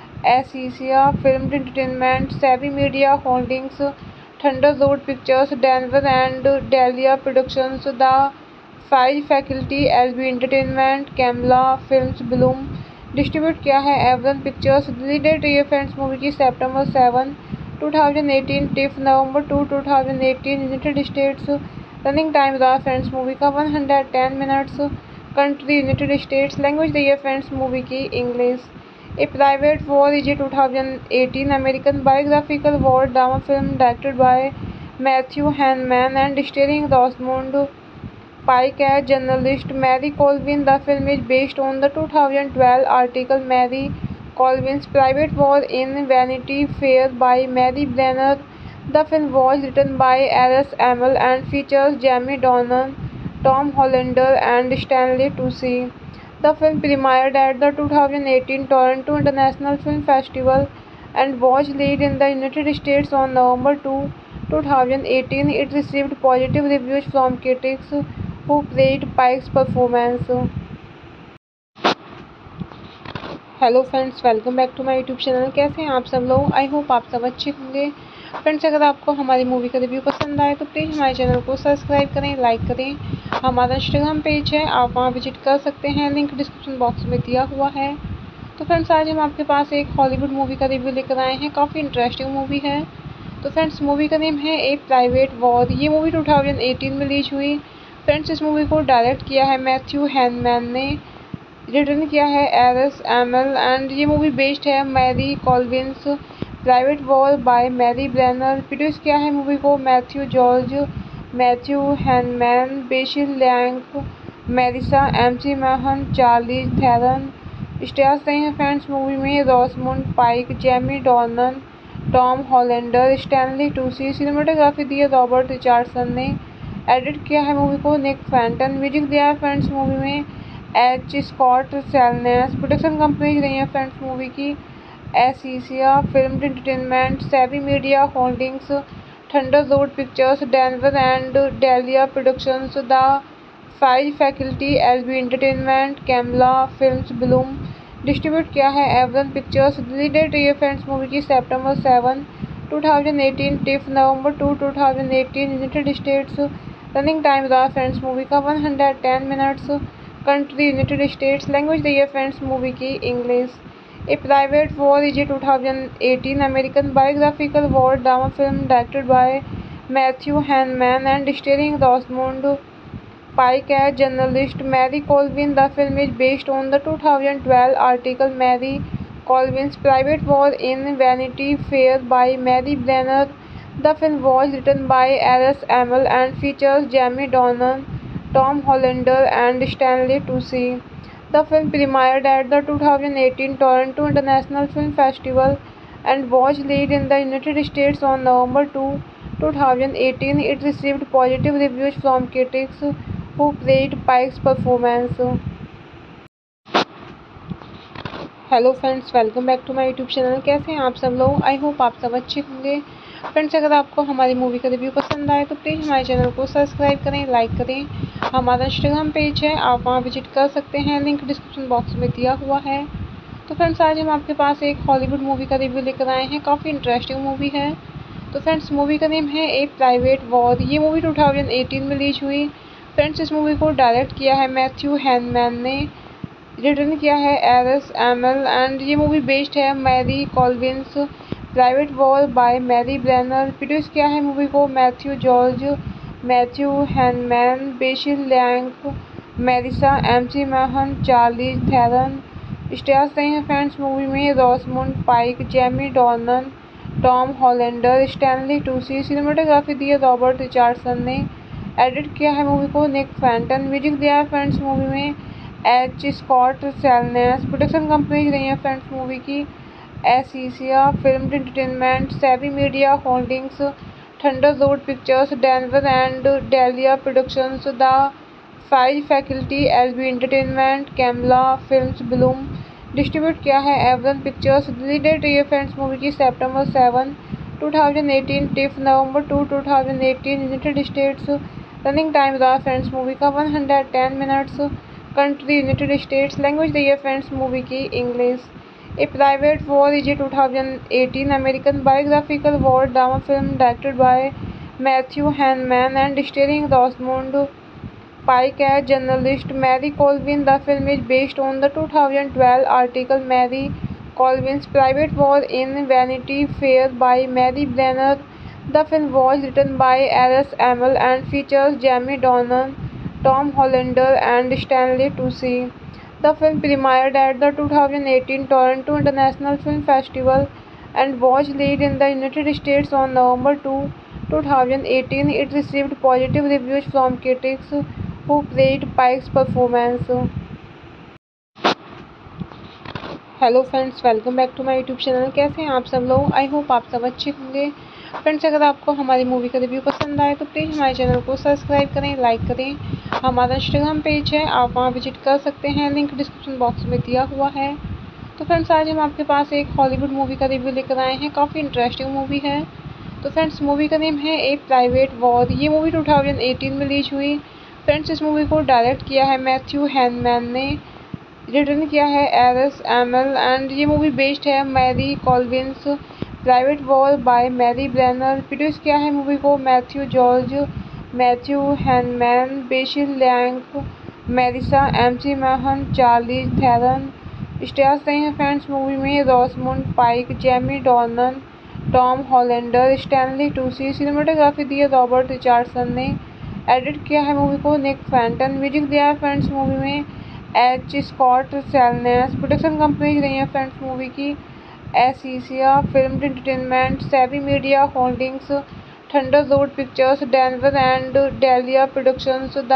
एसिसिया फिल्म एंटरटेनमेंट, सेवी media holdings, Thunderbolt pictures, Denver and dahlia productions, the five faculty, LB entertainment, Kamala films, Bloom distribute किया है Aviron pictures. Release date रही है friends movie की सितंबर seven two thousand eighteen, TIFF November two two thousand eighteen, United States. Running time रहा friends movie का one hundred ten minutes. Country United States. Language रही है friends movie की English. A private war is a two thousand eighteen American biographical war drama film directed by Matthew Heineman and starring Rosamund Pike as journalist Mary Colvin. The film is based on the two thousand twelve article Mary Colvin's Private War in Vanity Fair by Mary Brenner. The film was written by Alice Amel and features Jamie Dornan, Tom Hollander, and Stanley Tucci. The film premiered at the two thousand eighteen Toronto International Film Festival and was released in the United States on November second, two thousand eighteen. It received positive reviews from critics who praised Pike's performance. Hello friends, welcome back to my YouTube channel. कैसे हैं आप सब लोग? I hope आप सब अच्छे होंगे। Friends, अगर आपको हमारी मूवी का रिव्यू पसंद आए तो प्लीज़ हमारे चैनल को सब्सक्राइब करें, लाइक करें। हमारा इंस्टाग्राम पेज है, आप वहां विजिट कर सकते हैं, लिंक डिस्क्रिप्शन बॉक्स में दिया हुआ है। तो फ्रेंड्स, आज हम आपके पास एक हॉलीवुड मूवी का रिव्यू लेकर आए हैं। काफ़ी इंटरेस्टिंग मूवी है। तो फ्रेंड्स, मूवी का नेम है ए प्राइवेट वॉर। ये मूवी टू थाउजेंड एटीन में रिलीज हुई। फ्रेंड्स, इस मूवी को डायरेक्ट किया है मैथ्यू हैनमैन ने, रिटर्न किया है एलिस एमल, एंड ये मूवी बेस्ड है Mary Colvin's private war by Mary Brenner. Produce किया है मूवी को Matthew George, Matthew Heineman, Basil लैंक, Merisa McMahon, Charlize Theron. Stars रहे हैं फ्रेंड्स मूवी में Rosamund Pike, Jamie Dornan, Tom हॉलेंडर, Stanley Tucci. Cinematography दी है Robert Richardson ने। Edit किया है मूवी को निक फैंटन। म्यूजिक दिया है फ्रेंड्स मूवी में H Scott Salinas. Production companies रही है फ्रेंड्स मूवी की एसिसिया फिल्म एंटरटेनमेंट, सेवी media holdings, Thunderbolt pictures, Denver and dahlia productions, the five faculty, LB entertainment, Kamala films, Bloom distribute किया है Aviron pictures. Release date रही है friends movie की सितंबर seven two thousand eighteen, TIFF November two two thousand eighteen, United States. Running time रहा friends movie का one hundred ten minutes. Country United States. Language रही है friends movie की English. A Private War is a two thousand eighteen American biographical war drama film directed by Matthew Hanneman and starring Rosamund Pike as journalist Mary Colvin. The film is based on the two thousand twelve article Mary Colvin's Private War in Vanity Fair by Mary Brenner. The film was written by Alice Amel and features Jamie Dornan, Tom Hollander, and Stanley Tucci. The film premiered at the two thousand eighteen Toronto International Film Festival and was released in the United States on November second, two thousand eighteen. It received positive reviews from critics who praised Pike's performance. Hello friends, welcome back to my YouTube channel. कैसे हैं आप सब लोग? I hope आप सब अच्छे होंगे। Friends, अगर आपको हमारी मूवी का रिव्यू पसंद आए तो प्लीज़ हमारे चैनल को सब्सक्राइब करें, लाइक करें। हमारा इंस्टाग्राम पेज है, आप वहां विजिट कर सकते हैं, लिंक डिस्क्रिप्शन बॉक्स में दिया हुआ है। तो फ्रेंड्स, आज हम आपके पास एक हॉलीवुड मूवी का रिव्यू लेकर आए हैं। काफ़ी इंटरेस्टिंग मूवी है। तो फ्रेंड्स, मूवी का नेम है ए प्राइवेट वॉर। ये मूवी टू थाउजेंड एटीन में रिलीज हुई। फ्रेंड्स, इस मूवी को डायरेक्ट किया है मैथ्यू हैनमैन ने, रिटर्न किया है एरिस एमएल, एंड ये मूवी बेस्ड है Mary Colvin's private war by Mary Brenner. Produce किया है मूवी को Matthew George, Matthew Heineman, Basil Lang, Merisa McMahon, Charlie Theron. Stars रहे हैं फ्रेंड्स मूवी में Rosamund Pike, Jamie Dornan, Tom हॉलेंडर, Stanley Tucci. Cinematography दी है Robert Richardson ने। Edit किया है मूवी को निक फैंटन। म्यूजिक दिया है फ्रेंड्स मूवी में H Scott Salinas. Production companies रही है फ्रेंड्स मूवी की एसिसिया फिल्म एंटरटेनमेंट, सेवी media holdings, thunder road pictures, Denver and dahlia productions, the five faculty, LB entertainment, Kamala films, Bloom. Distribute किया है Aviron pictures. Release date रही है friends movie की September seven two thousand eighteen, TIFF November two two thousand eighteen, United States. Running time रहा friends movie का one hundred ten minutes. Country United States. Language दी है friends movie की English. A private war is a two thousand eighteen American biographical war drama film directed by Matthew Heineman and starring Rosamund Pike as journalist Mary Colvin. The film is based on the two thousand twelve article Mary Colvin's private war in Vanity Fair by Mary Brenner. The film was written by Alice Amel and features Jamie Dornan, Tom Hollander, and Stanley Tucci. The film premiered at the two thousand eighteen Toronto International Film Festival and was released in the United States on November second, two thousand eighteen. It received positive reviews from critics who praised Pike's performance. Hello friends, welcome back to my YouTube channel. कैसे हैं आप सब लोग? I hope आप सब अच्छे होंगे। Friends, अगर आपको हमारी मूवी का रिव्यू पसंद आए तो प्लीज़ हमारे चैनल को सब्सक्राइब करें, लाइक करें। हमारा इंस्टाग्राम पेज है, आप वहां विजिट कर सकते हैं, लिंक डिस्क्रिप्शन बॉक्स में दिया हुआ है। तो फ्रेंड्स, आज हम आपके पास एक हॉलीवुड मूवी का रिव्यू लेकर आए हैं। काफ़ी इंटरेस्टिंग मूवी है। तो फ्रेंड्स, मूवी का नेम है ए प्राइवेट वॉर। ये मूवी टू थाउजेंड एटीन में रिलीज हुई। फ्रेंड्स, इस मूवी को डायरेक्ट किया है मैथ्यू हैनमैन ने, रिटर्न किया है एरिस एमएल, एंड ये मूवी बेस्ड है Mary Colvin's private war by Mary Brenner. Produce किया है मूवी को Matthew George, Matthew Heineman, Basil Lang, Merisa McMahon, Charlie Theron. Stars रहे हैं फ्रेंड्स मूवी में Rosamund Pike, Jamie Dornan, Tom हॉलेंडर, Stanley Tucci. Cinematography दी है Robert Richardson ने। Edit किया है मूवी को निक फैंटन। म्यूजिक दिया है फ्रेंड्स मूवी में H Scott Salinas. Production companies रही है फ्रेंड्स मूवी की एसिसिया फिल्म एंटरटेनमेंट, सेवी media holdings, thunder road pictures, Denver and dahlia productions, the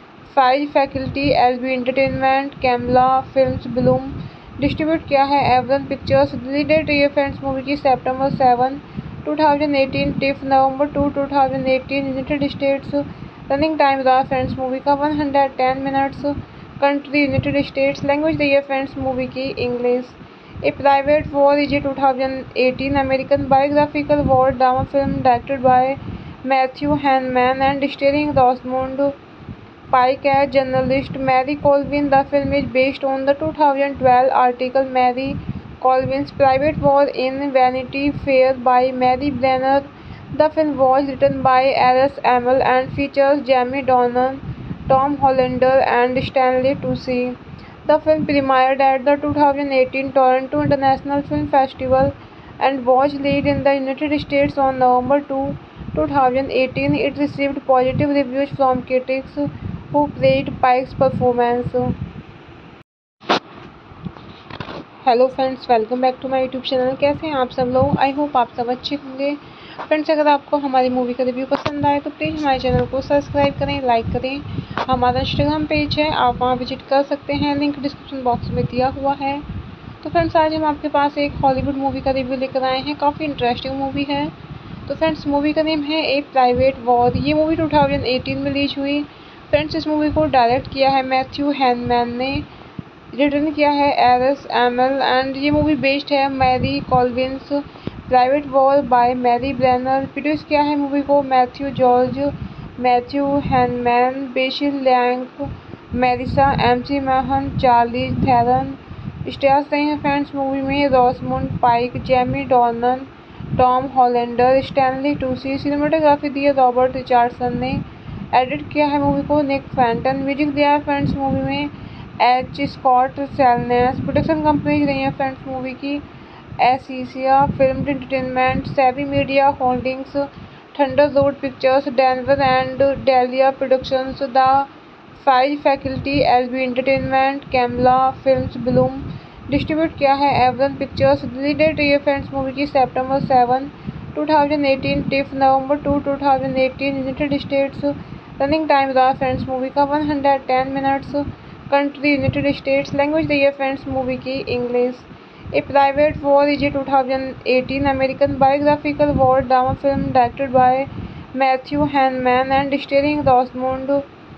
five faculty, LB entertainment, Kamala films, Bloom. Distribute किया है Aviron pictures. Release date रही है friends movie की September seven two thousand eighteen, TIFF November two two thousand eighteen, United States. Running time रहा friends movie का one hundred ten minutes. Country United States. Language दी है friends movie की English. A private war is a two thousand eighteen American biographical war drama film directed by Matthew Heineman and starring Rosamund Pike as journalist Mary Colvin. The film is based on the two thousand twelve article Mary Colvin's private war in Vanity Fair by Mary Brenner. The film was written by Alice Amel and features Jamie Dornan, Tom Hollander, and Stanley Tucci. The film premiered at the two thousand eighteen Toronto International Film Festival and was released in the United States on November second, two thousand eighteen. It received positive reviews from critics who praised Pike's performance. Hello friends, welcome back to my YouTube channel. कैसे हैं आप सब लोग? I hope आप सब अच्छे होंगे। Friends, अगर आपको हमारी मूवी का रिव्यू पसंद आए तो प्लीज़ हमारे चैनल को सब्सक्राइब करें, लाइक करें। हमारा इंस्टाग्राम पेज है, आप वहां विजिट कर सकते हैं, लिंक डिस्क्रिप्शन बॉक्स में दिया हुआ है। तो फ्रेंड्स, आज हम आपके पास एक हॉलीवुड मूवी का रिव्यू लेकर आए हैं। काफ़ी इंटरेस्टिंग मूवी है। तो फ्रेंड्स, मूवी का नेम है ए प्राइवेट वॉर। ये मूवी टू थाउजेंड एटीन में रिलीज हुई। फ्रेंड्स, इस मूवी को डायरेक्ट किया है मैथ्यू हैनमैन ने, रिटर्न किया है एरस एमएल, एंड ये मूवी बेस्ड है Mary Colvin's. Private war by Mary Brenner. Produce किया है मूवी को Matthew George, Matthew Heineman, Basil लैंक, Merisa McMahon, Charlize Theron. Stars रहे हैं फ्रेंड्स मूवी में Rosamund Pike, Jamie Dornan, Tom Hollander, Stanley Tucci. Cinematography दी है Robert Richardson ने। Edit किया है मूवी को निक फैंटन। म्यूजिक दिया है फ्रेंड्स मूवी में H Scott Salinas. Production companies रही है फ्रेंड्स मूवी की एसिसिया फिल्म एंटरटेनमेंट, सेवी media holdings, thunder road pictures, Denver and dahlia productions, the five faculty, LB entertainment, Kamala films, Bloom. Distribute किया है Aviron pictures. Release date रही है friends movie की September seven two thousand eighteen, TIFF November two two thousand eighteen, United States. Running time रहा friends movie का one hundred ten minutes. Country United States. Language दी है friends movie की English. A private war is a two thousand eighteen American biographical war drama film directed by Matthew Heineman and starring Rosamund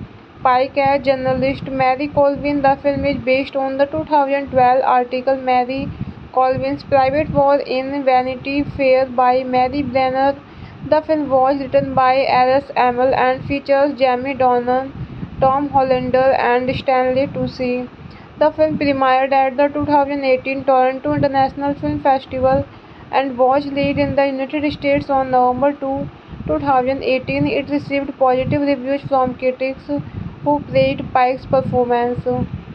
Pike as journalist Mary Colvin. The film is based on the two thousand twelve article Mary Colvin's private war in Vanity Fair by Mary Brenner. The film was written by Eris Amell and features Jamie Dornan, Tom Hollander, and Stanley Tucci. The film premiered at the two thousand eighteen Toronto International Film Festival and was released in the United States on November second, two thousand eighteen. It received positive reviews from critics who praised Pike's performance.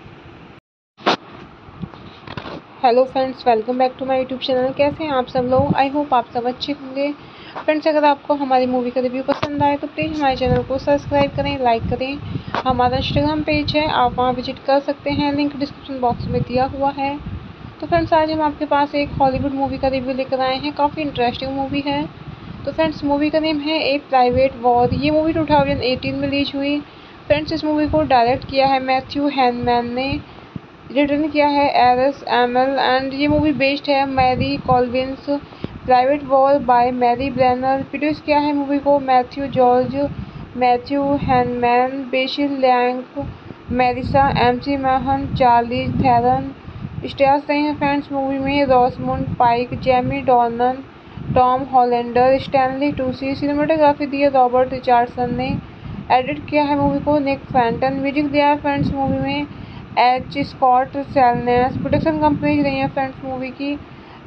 Hello friends, welcome back to my YouTube channel. कैसे हैं आप सब लोग? I hope आप सब अच्छे होंगे। Friends, अगर आपको हमारी मूवी का रिव्यू पसंद आए तो प्लीज़ हमारे चैनल को सब्सक्राइब करें, लाइक करें। हमारा इंस्टाग्राम पेज है, आप वहां विजिट कर सकते हैं, लिंक डिस्क्रिप्शन बॉक्स में दिया हुआ है। तो फ्रेंड्स, आज हम आपके पास एक हॉलीवुड मूवी का रिव्यू लेकर आए हैं। काफ़ी इंटरेस्टिंग मूवी है। तो फ्रेंड्स, मूवी का नेम है ए प्राइवेट वॉर। ये मूवी टू थाउजेंड एटीन में रिलीज हुई। फ्रेंड्स, इस मूवी को डायरेक्ट किया है मैथ्यू हैनमैन ने, रिटर्न किया है एरस एमएल, एंड ये मूवी बेस्ड है Mary Colvin's. Private war by Mary Brenner. Produce किया है मूवी को Matthew George, Matthew Heineman, Basil लैंक, Merisa McMahon, Charlize Theron. Stars रहे हैं फ्रेंड्स मूवी में Rosamund Pike, Jamie Dornan, Tom Hollander, Stanley Tucci. Cinematography दी है Robert Richardson ने। Edit किया है मूवी को निक फैंटन। म्यूजिक दिया है फ्रेंड्स मूवी में H Scott Salinas. Production companies रही है फ्रेंड्स मूवी की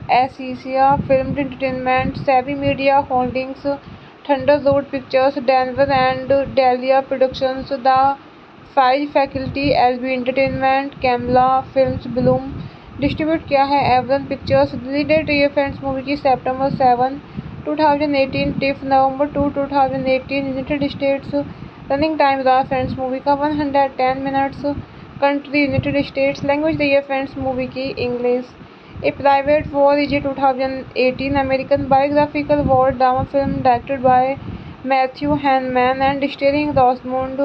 एसिसिया फिल्म एंटरटेनमेंट, सेवी media holdings, thunder road pictures, Denver and dahlia productions, the five faculty, LB entertainment, Kamala films, Bloom. Distribute किया है Aviron pictures. Release date रही है friends movie की September seven two thousand eighteen, TIFF November two two thousand eighteen, United States. Running time रहा friends movie का one hundred ten minutes. Country United States. Language दी है friends movie की English. A private war is a two thousand eighteen American biographical war drama film directed by Matthew Heineman and starring Rosamund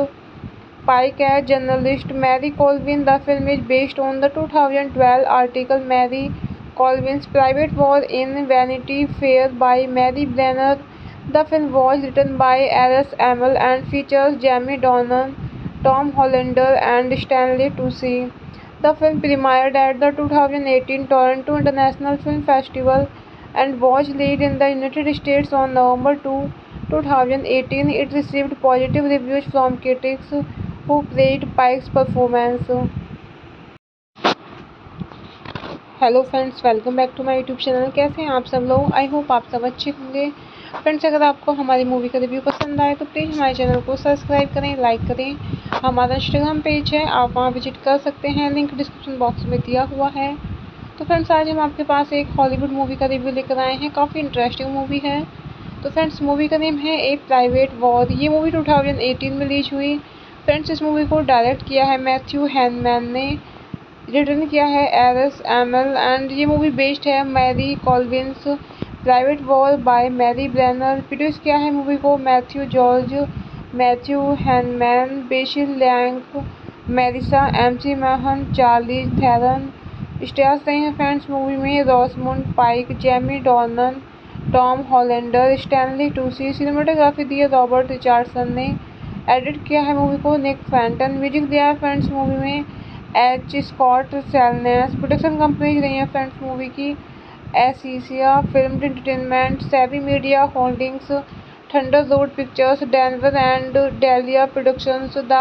Pike as journalist Mary Colvin. The film is based on the two thousand twelve article Mary Colvin's private war in Vanity Fair by Mary Brenner. The film was written by Eris Amell and features Jamie Dornan, Tom Hollander, and Stanley Tucci. The film premiered at the two thousand eighteen Toronto International Film Festival and was released in the United States on November second, two thousand eighteen. It received positive reviews from critics who praised Pike's performance. Hello friends, welcome back to my YouTube channel. कैसे हैं आप सब लोग? I hope आप सब अच्छे होंगे। Friends अगर आपको हमारी मूवी का रिव्यू पसंद आए तो प्लीज़ हमारे चैनल को सब्सक्राइब करें, लाइक करें। हमारा इंस्टाग्राम पेज है, आप वहाँ विजिट कर सकते हैं, लिंक डिस्क्रिप्शन बॉक्स में दिया हुआ है। तो फ्रेंड्स आज हम आपके पास एक हॉलीवुड मूवी का रिव्यू लेकर आए हैं, काफ़ी इंटरेस्टिंग मूवी है। तो फ्रेंड्स मूवी का नेम है ए प्राइवेट वॉर। ये मूवी टू थाउजेंड एटीन में रिलीज हुई। फ्रेंड्स इस मूवी को डायरेक्ट किया है मैथ्यू हैनमैन ने, रिटर्न किया है एरस एमएल एंड ये मूवी बेस्ड है Mary Colvin's private war by Mary Brenner. Produce किया है मूवी को Matthew George, Matthew Heineman, Basil Lang, Merisa McMahon, Charlie Theron. Stars रहे हैं फ्रेंड्स मूवी में Rosamund Pike, Jamie Dornan, Tom Hollander, Stanley Tucci. Cinematography दी है Robert Richardson ने। Edit किया है मूवी को निक फैंटन। म्यूजिक दिया है फ्रेंड्स मूवी में H Scott Salinas. Production companies रही है फ्रेंड्स मूवी की एसिसिया फिल्म एंटरटेनमेंट, सेवी media holdings, thunder road pictures, Denver and dahlia productions, the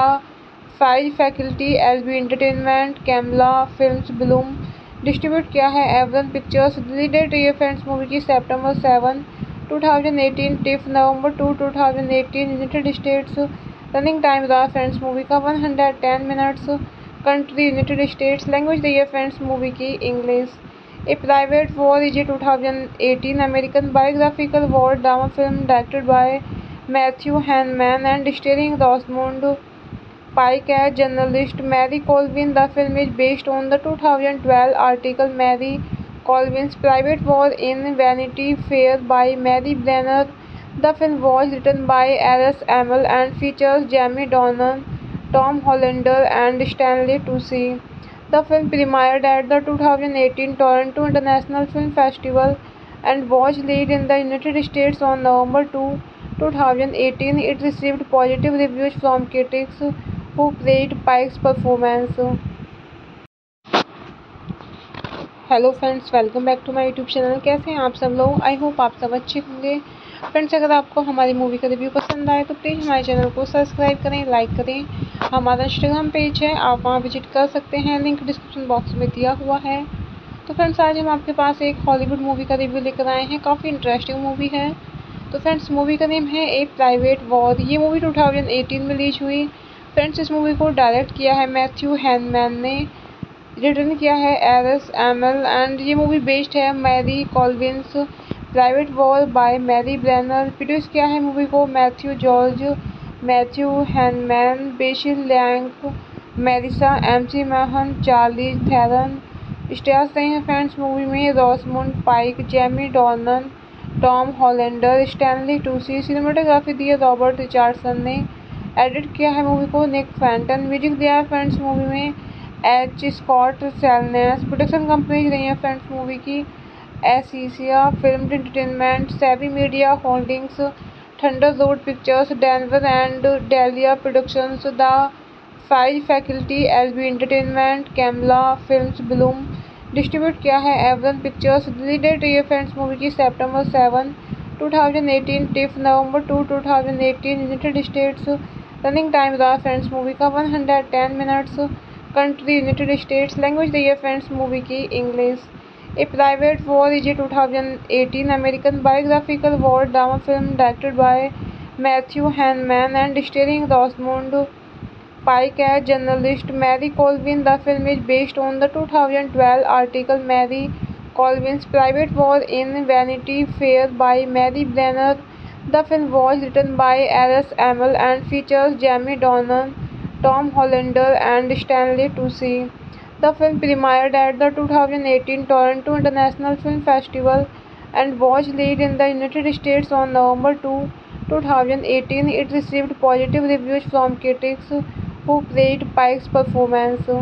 five faculty, LB entertainment, Kamala films, Bloom. Distribute किया है Aviron pictures. Release date रही है friends movie की September seven two thousand eighteen, TIFF November two two thousand eighteen, United States. Running time रहा friends movie का one hundred ten minutes. Country United States. Language रही है friends movie की English. A private war is a two thousand eighteen American biographical war drama film directed by Matthew Heineman and starring Rosamund Pike as journalist Mary Colvin. The film is based on the two thousand twelve article Mary Colvin's private war in Vanity Fair by Mary Brenner. The film was written by Eris Amell and features Jamie Dornan, Tom Hollander and Stanley Tucci. The film premiered at the two thousand eighteen Toronto International Film Festival and was released in the United States on November second, two thousand eighteen. It received positive reviews from critics who praised Pike's performance. Hello friends, welcome back to my YouTube channel. कैसे हैं आप सब लोग? I hope आप सब अच्छे होंगे। Friends अगर आपको हमारी मूवी का रिव्यू पसंद आए तो प्लीज़ हमारे चैनल को सब्सक्राइब करें, लाइक करें। हमारा इंस्टाग्राम पेज है, आप वहाँ विजिट कर सकते हैं, लिंक डिस्क्रिप्शन बॉक्स में दिया हुआ है। तो फ्रेंड्स आज हम आपके पास एक हॉलीवुड मूवी का रिव्यू लेकर आए हैं, काफ़ी इंटरेस्टिंग मूवी है। तो फ्रेंड्स मूवी का नेम है ए प्राइवेट वॉर। ये मूवी टू थाउजेंड एटीन में रिलीज हुई। फ्रेंड्स इस मूवी को डायरेक्ट किया है मैथ्यू हैनमैन ने, रिटर्न किया है एरस एमएल एंड ये मूवी बेस्ड है Mary Colvin's private war by Mary Brenner. Produce किया है मूवी को Matthew George, Matthew Heineman, Basil Lang, Merisa McMahon, Charlie Theron. Stars रहे हैं फ्रेंड्स मूवी में Rosamund Pike, Jamie Dornan, Tom Hollander, Stanley Tucci. Cinematography दी है Robert Richardson ने। Edit किया है मूवी को निक फैंटन। म्यूजिक दिया है फ्रेंड्स मूवी में H Scott Salinas. Production companies रही है फ्रेंड्स मूवी की एसिसिया फिल्म एंटरटेनमेंट, सेवी media holdings, thunder road pictures, Denver and dahlia productions, the five faculty, LB entertainment, Kamala films, Bloom. Distribute किया है Aviron pictures. Release date रही है friends movie की September seven two thousand eighteen, TIFF November two two thousand eighteen, United States. Running time रहा friends movie का one hundred ten minutes. Country United States. Language रही है friends movie की English. A private war is a two thousand eighteen American biographical war drama film directed by Matthew Heineman and starring Rosamund Pike as journalist Mary Colvin. The film is based on the two thousand twelve article Mary Colvin's private war in Vanity Fair by Mary Brenner. The film was written by Eris Amell and features Jamie Dornan, Tom Hollander and Stanley Tucci. The film premiered at the two thousand eighteen Toronto International Film Festival and was released in the United States on November second, two thousand eighteen. It received positive reviews from critics who praised Pike's performance.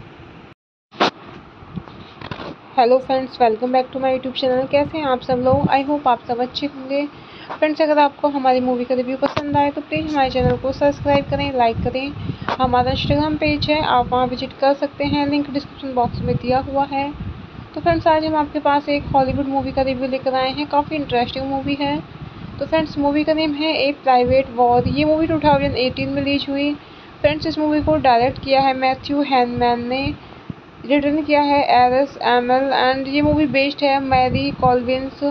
Hello friends, welcome back to my YouTube channel. कैसे हैं आप सब लोग? I hope आप सब अच्छे होंगे। Friends अगर आपको हमारी मूवी का रिव्यू पसंद आए तो प्लीज़ हमारे चैनल को सब्सक्राइब करें, लाइक करें। हमारा इंस्टाग्राम पेज है, आप वहाँ विजिट कर सकते हैं, लिंक डिस्क्रिप्शन बॉक्स में दिया हुआ है। तो फ्रेंड्स आज हम आपके पास एक हॉलीवुड मूवी का रिव्यू लेकर आए हैं, काफ़ी इंटरेस्टिंग मूवी है। तो फ्रेंड्स मूवी का नेम है ए प्राइवेट वॉर। ये मूवी टू थाउजेंड एटीन में रिलीज हुई। फ्रेंड्स इस मूवी को डायरेक्ट किया है मैथ्यू हैनमैन ने, रिटर्न किया है एरस एमएल एंड ये मूवी बेस्ड है Mary Colvin's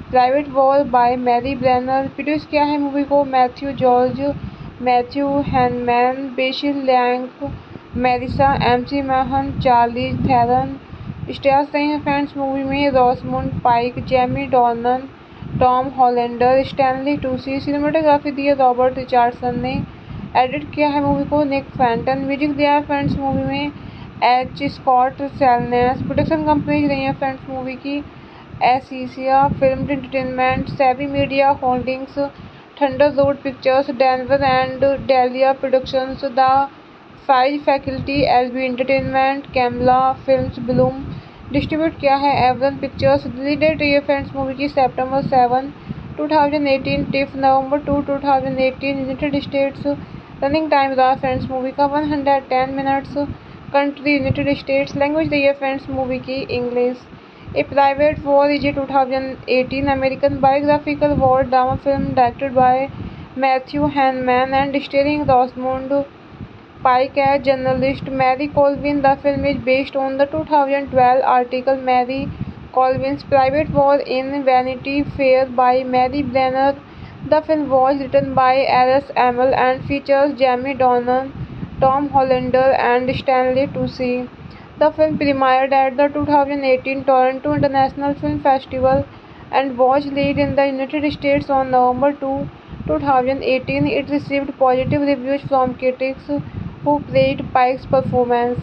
private war by Mary Brenner. Produce किया है मूवी को Matthew George, Matthew Heineman, Basil Lang, Merisa McMahon, Charlize Theron. Stars रहे हैं फ्रेंड्स मूवी में Rosamund Pike, Jamie Dornan, Tom Hollander, Stanley Tucci. Cinematography दी है Robert Richardson ने। Edit किया है मूवी को निक फैंटन। म्यूजिक दिया है फ्रेंड्स मूवी में H Scott Salinas. Production companies रही है फ्रेंड्स मूवी की एसिसिया फिल्म एंटरटेनमेंट, सेवी media holdings, thunder road pictures, Denver and dahlia productions, the five faculty, LB entertainment, Kamala films, Bloom. Distribute किया है Aviron pictures. Release date रही है friends movie की सितंबर seven two thousand eighteen, TIFF November two two thousand eighteen, United States. Running time रहा friends movie का one hundred ten minutes. Country United States. Language रही है friends movie की English. A private war is a two thousand eighteen American biographical war drama film directed by Matthew Heineman and starring Rosamund Pike as journalist Mary Colvin. The film is based on the two thousand twelve article Mary Colvin's Private War in Vanity Fair by Mary Brenner. The film was written by Alice Amel and features Jamie Dornan, Tom Hollander and Stanley Tucci. The film premiered at the two thousand eighteen Toronto International Film Festival and was released in the United States on November second, two thousand eighteen. It received positive reviews from critics who praised Pike's performance.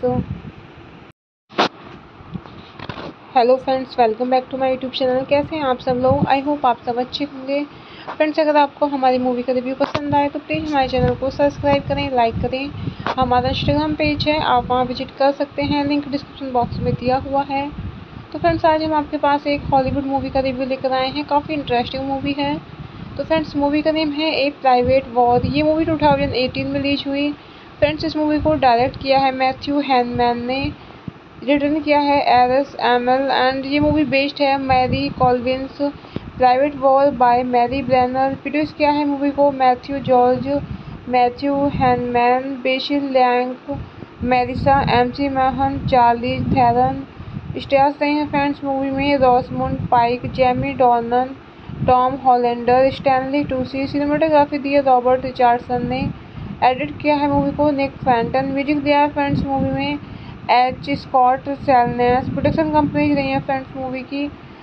Hello friends, welcome back to my YouTube channel. कैसे हैं आप सब लोग? I hope आप सब अच्छे होंगे। Friends, अगर आपको हमारी मूवी का रिव्यू पसंद आए तो प्लीज़ हमारे चैनल को सब्सक्राइब करें, लाइक करें। हमारा इंस्टाग्राम पेज है, आप वहां विजिट कर सकते हैं, लिंक डिस्क्रिप्शन बॉक्स में दिया हुआ है। तो फ्रेंड्स, आज हम आपके पास एक हॉलीवुड मूवी का रिव्यू लेकर आए हैं। काफ़ी इंटरेस्टिंग मूवी है। तो फ्रेंड्स, मूवी का नेम है ए प्राइवेट वॉर। ये मूवी टू थाउजेंड एटीन में रिलीज हुई। फ्रेंड्स, इस मूवी को डायरेक्ट किया है मैथ्यू हैनमैन ने, रिटर्न किया है एरिस एमल एंड ये मूवी बेस्ड है Mary Colvin's private war by Mary Brenner. Produce किया है मूवी को Matthew George, Matthew Heineman, Basil Lang, Merisa McMahon, Charlize Theron. Stars रहे हैं फ्रेंड्स मूवी में Rosamund Pike, Jamie Dornan, Tom Hollander, Stanley Tucci. Cinematography दी है Robert Richardson ने। Edit किया है मूवी को निक फैंटन। म्यूजिक दिया है फ्रेंड्स मूवी में H Scott Salinas. Production companies रही है फ्रेंड्स मूवी की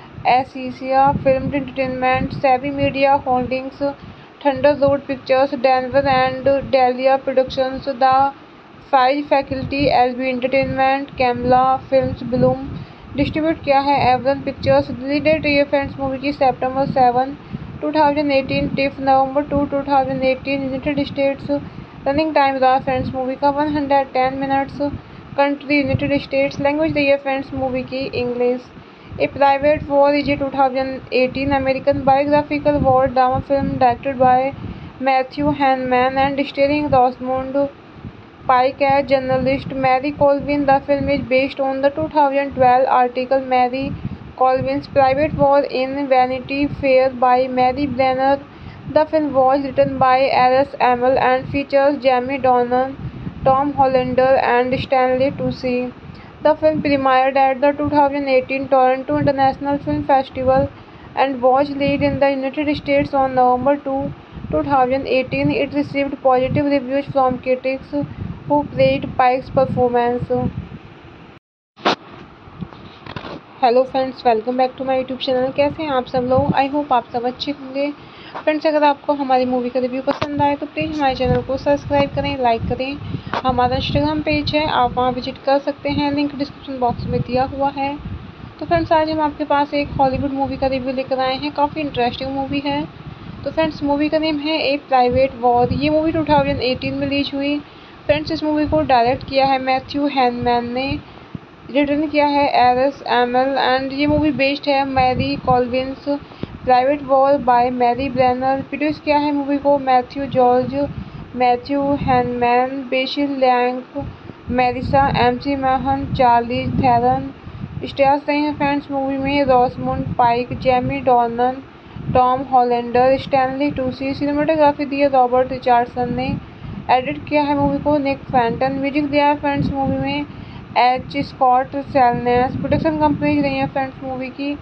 एसिसिया फिल्म एंटरटेनमेंट, सेवी media holdings, thunder road pictures, Denver and dahlia productions, the five faculty, LB entertainment, Kamala films, Bloom. Distribute किया है Aviron pictures. Release date रही है friends movie की सितंबर seven two thousand eighteen, TIFF November two two thousand eighteen, United States. Running time रहा friends movie का one hundred ten minutes. Country United States. Language रही है friends movie की English. A private war is a two thousand eighteen American biographical war drama film directed by Matthew Heineman and starring Rosamund Pike as journalist Mary Colvin. The film is based on the two thousand twelve article Mary Colvin's Private War in Vanity Fair by Mary Brenner. The film was written by Alice Amel and features Jamie Dornan, Tom Hollander and Stanley Tucci. The film premiered at the two thousand eighteen Toronto International Film Festival and was released in the United States on November second, two thousand eighteen. It received positive reviews from critics who praised Pike's performance. Hello friends, welcome back to my YouTube channel. कैसे हैं आप सब लोग? I hope आप सब अच्छे होंगे। Friends, अगर आपको हमारी मूवी का रिव्यू पसंद आए तो प्लीज़ हमारे चैनल को सब्सक्राइब करें, लाइक करें। हमारा इंस्टाग्राम पेज है, आप वहां विजिट कर सकते हैं, लिंक डिस्क्रिप्शन बॉक्स में दिया हुआ है। तो फ्रेंड्स, आज हम आपके पास एक हॉलीवुड मूवी का रिव्यू लेकर आए हैं। काफ़ी इंटरेस्टिंग मूवी है। तो फ्रेंड्स, मूवी का नेम है ए प्राइवेट वॉर। ये मूवी टू थाउजेंड एटीन में रिलीज हुई। फ्रेंड्स, इस मूवी को डायरेक्ट किया है मैथ्यू हैनमैन ने, रिटर्न किया है एरिस एमल एंड ये मूवी बेस्ड है Mary Colvin's private war by Mary Brenner. Produce किया है मूवी को Matthew George, Matthew Heineman, Basil Lang, Merisa McMahon, Charlize Theron. Stars रहे हैं फ्रेंड्स मूवी में Rosamund Pike, Jamie Dornan, Tom Hollander, Stanley Tucci. Cinematography दी है Robert Richardson ने। Edit किया है मूवी को निक फैंटन। म्यूजिक दिया है फ्रेंड्स मूवी में H Scott Salinas. Production companies रही है फ्रेंड्स मूवी की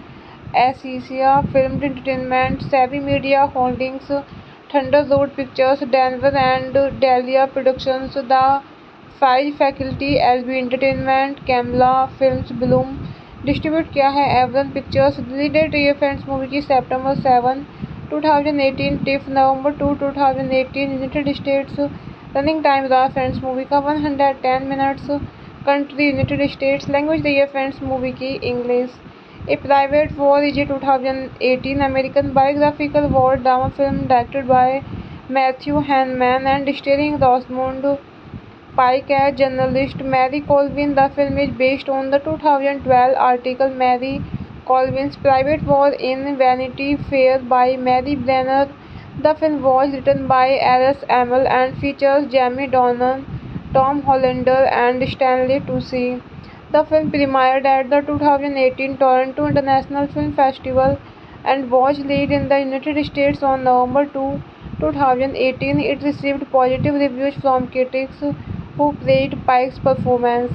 एसिसिया फिल्म एंटरटेनमेंट, सेवी media holdings, Thunderbolt pictures, Denver and dahlia productions, the five faculty, LB entertainment, Kamala films, Bloom distribute किया है Aviron pictures. Release date ये friends movie की सितंबर seven two thousand eighteen, TIFF November two two thousand eighteen, United States. Running time रहा friends movie का one hundred ten minutes. Country United States. Language दी है friends movie की English. A private war is a two thousand eighteen American biographical war drama film directed by Matthew Heineman and starring Rosamund Pike as journalist Mary Colvin. The film is based on the two thousand twelve article Mary Colvin's Private War in Vanity Fair by Mary Brenner. The film was written by Alice Amel and features Jamie Dornan, Tom Hollander, and Stanley Tucci. The film premiered at the two thousand eighteen Toronto International Film Festival and was released in the United States on November second, two thousand eighteen. It received positive reviews from critics who praised Pike's performance.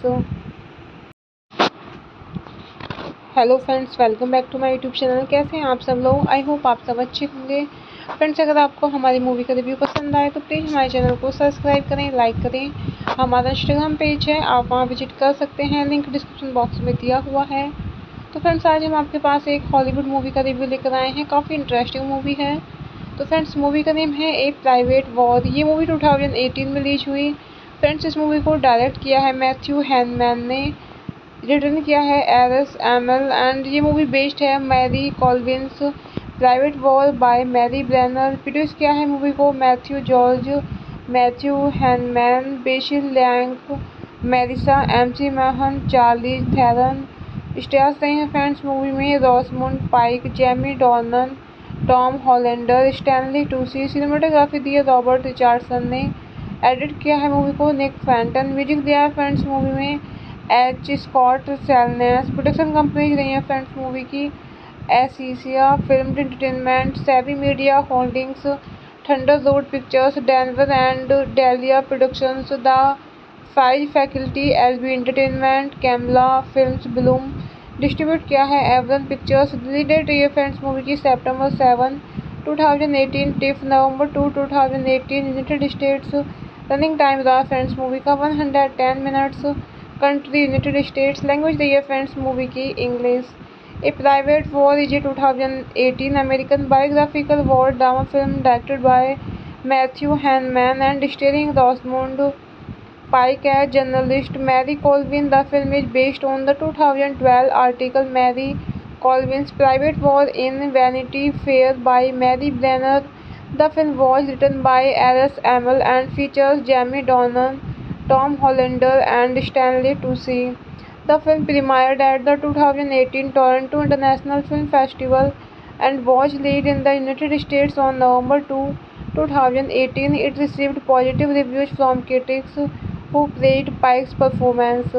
Hello friends, welcome back to my YouTube channel. कैसे हैं आप सब लोग? I hope आप सब अच्छे होंगे। Friends, अगर आपको हमारी मूवी का रिव्यू पसंद आए तो प्लीज़ हमारे चैनल को सब्सक्राइब करें, लाइक करें। हमारा इंस्टाग्राम पेज है, आप वहां विजिट कर सकते हैं, लिंक डिस्क्रिप्शन बॉक्स में दिया हुआ है। तो फ्रेंड्स, आज हम आपके पास एक हॉलीवुड मूवी का रिव्यू लेकर आए हैं। काफ़ी इंटरेस्टिंग मूवी है। तो फ्रेंड्स, मूवी का नेम है ए प्राइवेट वॉर। ये मूवी टू थाउजेंड एटीन में रिलीज हुई। फ्रेंड्स, इस मूवी को डायरेक्ट किया है मैथ्यू हैनमैन ने, रिटर्न किया है एलिस एमल, एंड ये मूवी बेस्ड है Mary Colvin's private war by Mary Brenner. Produce किया है मूवी को Matthew George, Matthew Heineman, Basil लैंक, Merisa McMahon, Charlize Theron. Stars रहे हैं फ्रेंड्स मूवी में Rosamund Pike, Jamie Dornan, Tom हॉलेंडर, Stanley Tucci. Cinematography दी है Robert Richardson ने। Edit किया है मूवी को निक फैंटन। म्यूजिक दिया है फ्रेंड्स मूवी में H Scott Salinas. Production companies रही है फ्रेंड्स मूवी की एसिसिया फिल्म एंटरटेनमेंट, सेवी media holdings, Thunderbolt pictures, Denver and dahlia productions, the five faculty, LB entertainment, Kamala films, Bloom distribute किया है Aviron pictures. Release date ये friends movie की सितंबर seven two thousand eighteen, TIFF November two two thousand eighteen, United States. Running time रहा friends movie का one hundred ten minutes. Country United States. Language दी है friends movie की English. A private war is a two thousand eighteen American biographical war drama film directed by Matthew Heineman and starring Rosamund Pike as journalist Mary Colvin. The film is based on the two thousand twelve article Mary Colvin's Private War in Vanity Fair by Mary Brenner. The film was written by Alice Amel and features Jamie Dornan, Tom Hollander, and Stanley Tucci. The film premiered at the two thousand eighteen Toronto International Film Festival and was released in the United States on November second, two thousand eighteen. It received positive reviews from critics who praised Pike's performance.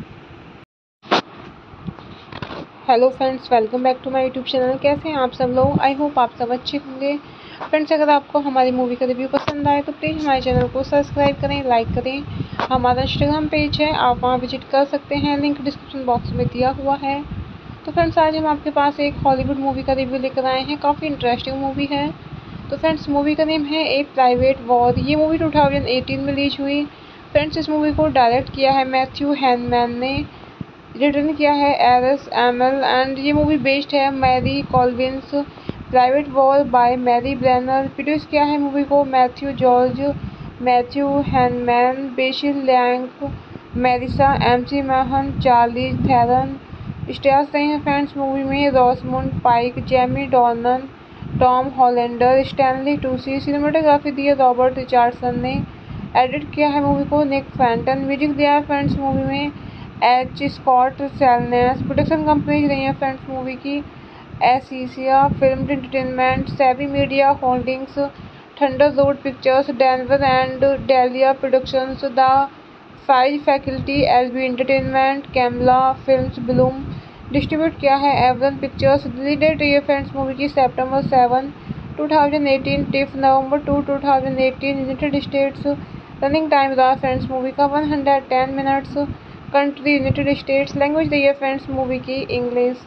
Hello friends, welcome back to my YouTube channel. कैसे हैं आप सब लोग? I hope आप सब अच्छे होंगे। Friends, अगर आपको हमारी मूवी का रिव्यू पसंद आए तो प्लीज़ हमारे चैनल को सब्सक्राइब करें, लाइक करें। हमारा इंस्टाग्राम पेज है, आप वहां विजिट कर सकते हैं, लिंक डिस्क्रिप्शन बॉक्स में दिया हुआ है। तो फ्रेंड्स, आज हम आपके पास एक हॉलीवुड मूवी का रिव्यू लेकर आए हैं। काफ़ी इंटरेस्टिंग मूवी है। तो फ्रेंड्स, मूवी का नेम है ए प्राइवेट वॉर। ये मूवी टू थाउजेंड एटीन में रिलीज हुई। फ्रेंड्स, इस मूवी को डायरेक्ट किया है मैथ्यू हैनमैन ने, रिटर्न किया है एलिस एमल, एंड ये मूवी बेस्ड है Mary Colvin's private war by Mary Brenner. Produce किया है मूवी को Matthew George, Matthew Heineman, Basil लैंक, Merisa McMahon, Charlize Theron. Stars रहे हैं फ्रेंड्स मूवी में Rosamund Pike, Jamie Dornan, Tom हॉलेंडर, Stanley Tucci. Cinematography दी है Robert Richardson ने। Edit किया है मूवी को निक फैंटन। म्यूजिक दिया है फ्रेंड्स मूवी में H Scott Salinas. Production companies रही है फ्रेंड्स मूवी की एसिसिया फिल्म एंटरटेनमेंट, सेवी media holdings, Thunderbolt pictures, Denver and dahlia productions, the five faculty, LB entertainment, Kamala films, Bloom distribute किया है Aviron pictures. Release date ये friends movie की सितंबर seven two thousand eighteen, TIFF November two two thousand eighteen, United States. Running time रहा friends movie का one hundred ten minutes. Country United States. Language दी है friends movie की English.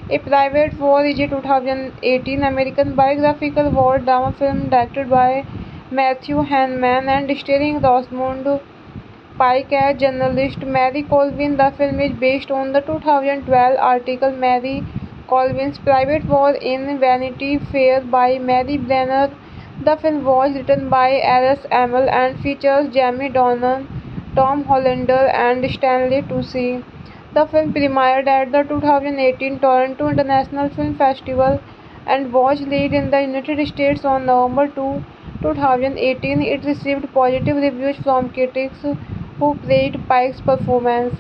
A Private War is a two thousand eighteen American biographical war drama film directed by Matthew Hanneman and starring Rosamund Pike as journalist Mary Colvin. The film is based on the two thousand twelve article Mary Colvin's Private War in Vanity Fair by Mary Brenner. The film was written by Alice Amel and features Jamie Dornan, Tom Hollander, and Stanley Tucci. The film premiered at the two thousand eighteen Toronto International Film Festival and was released in the United States on November second, two thousand eighteen. It received positive reviews from critics who praised Pike's performance.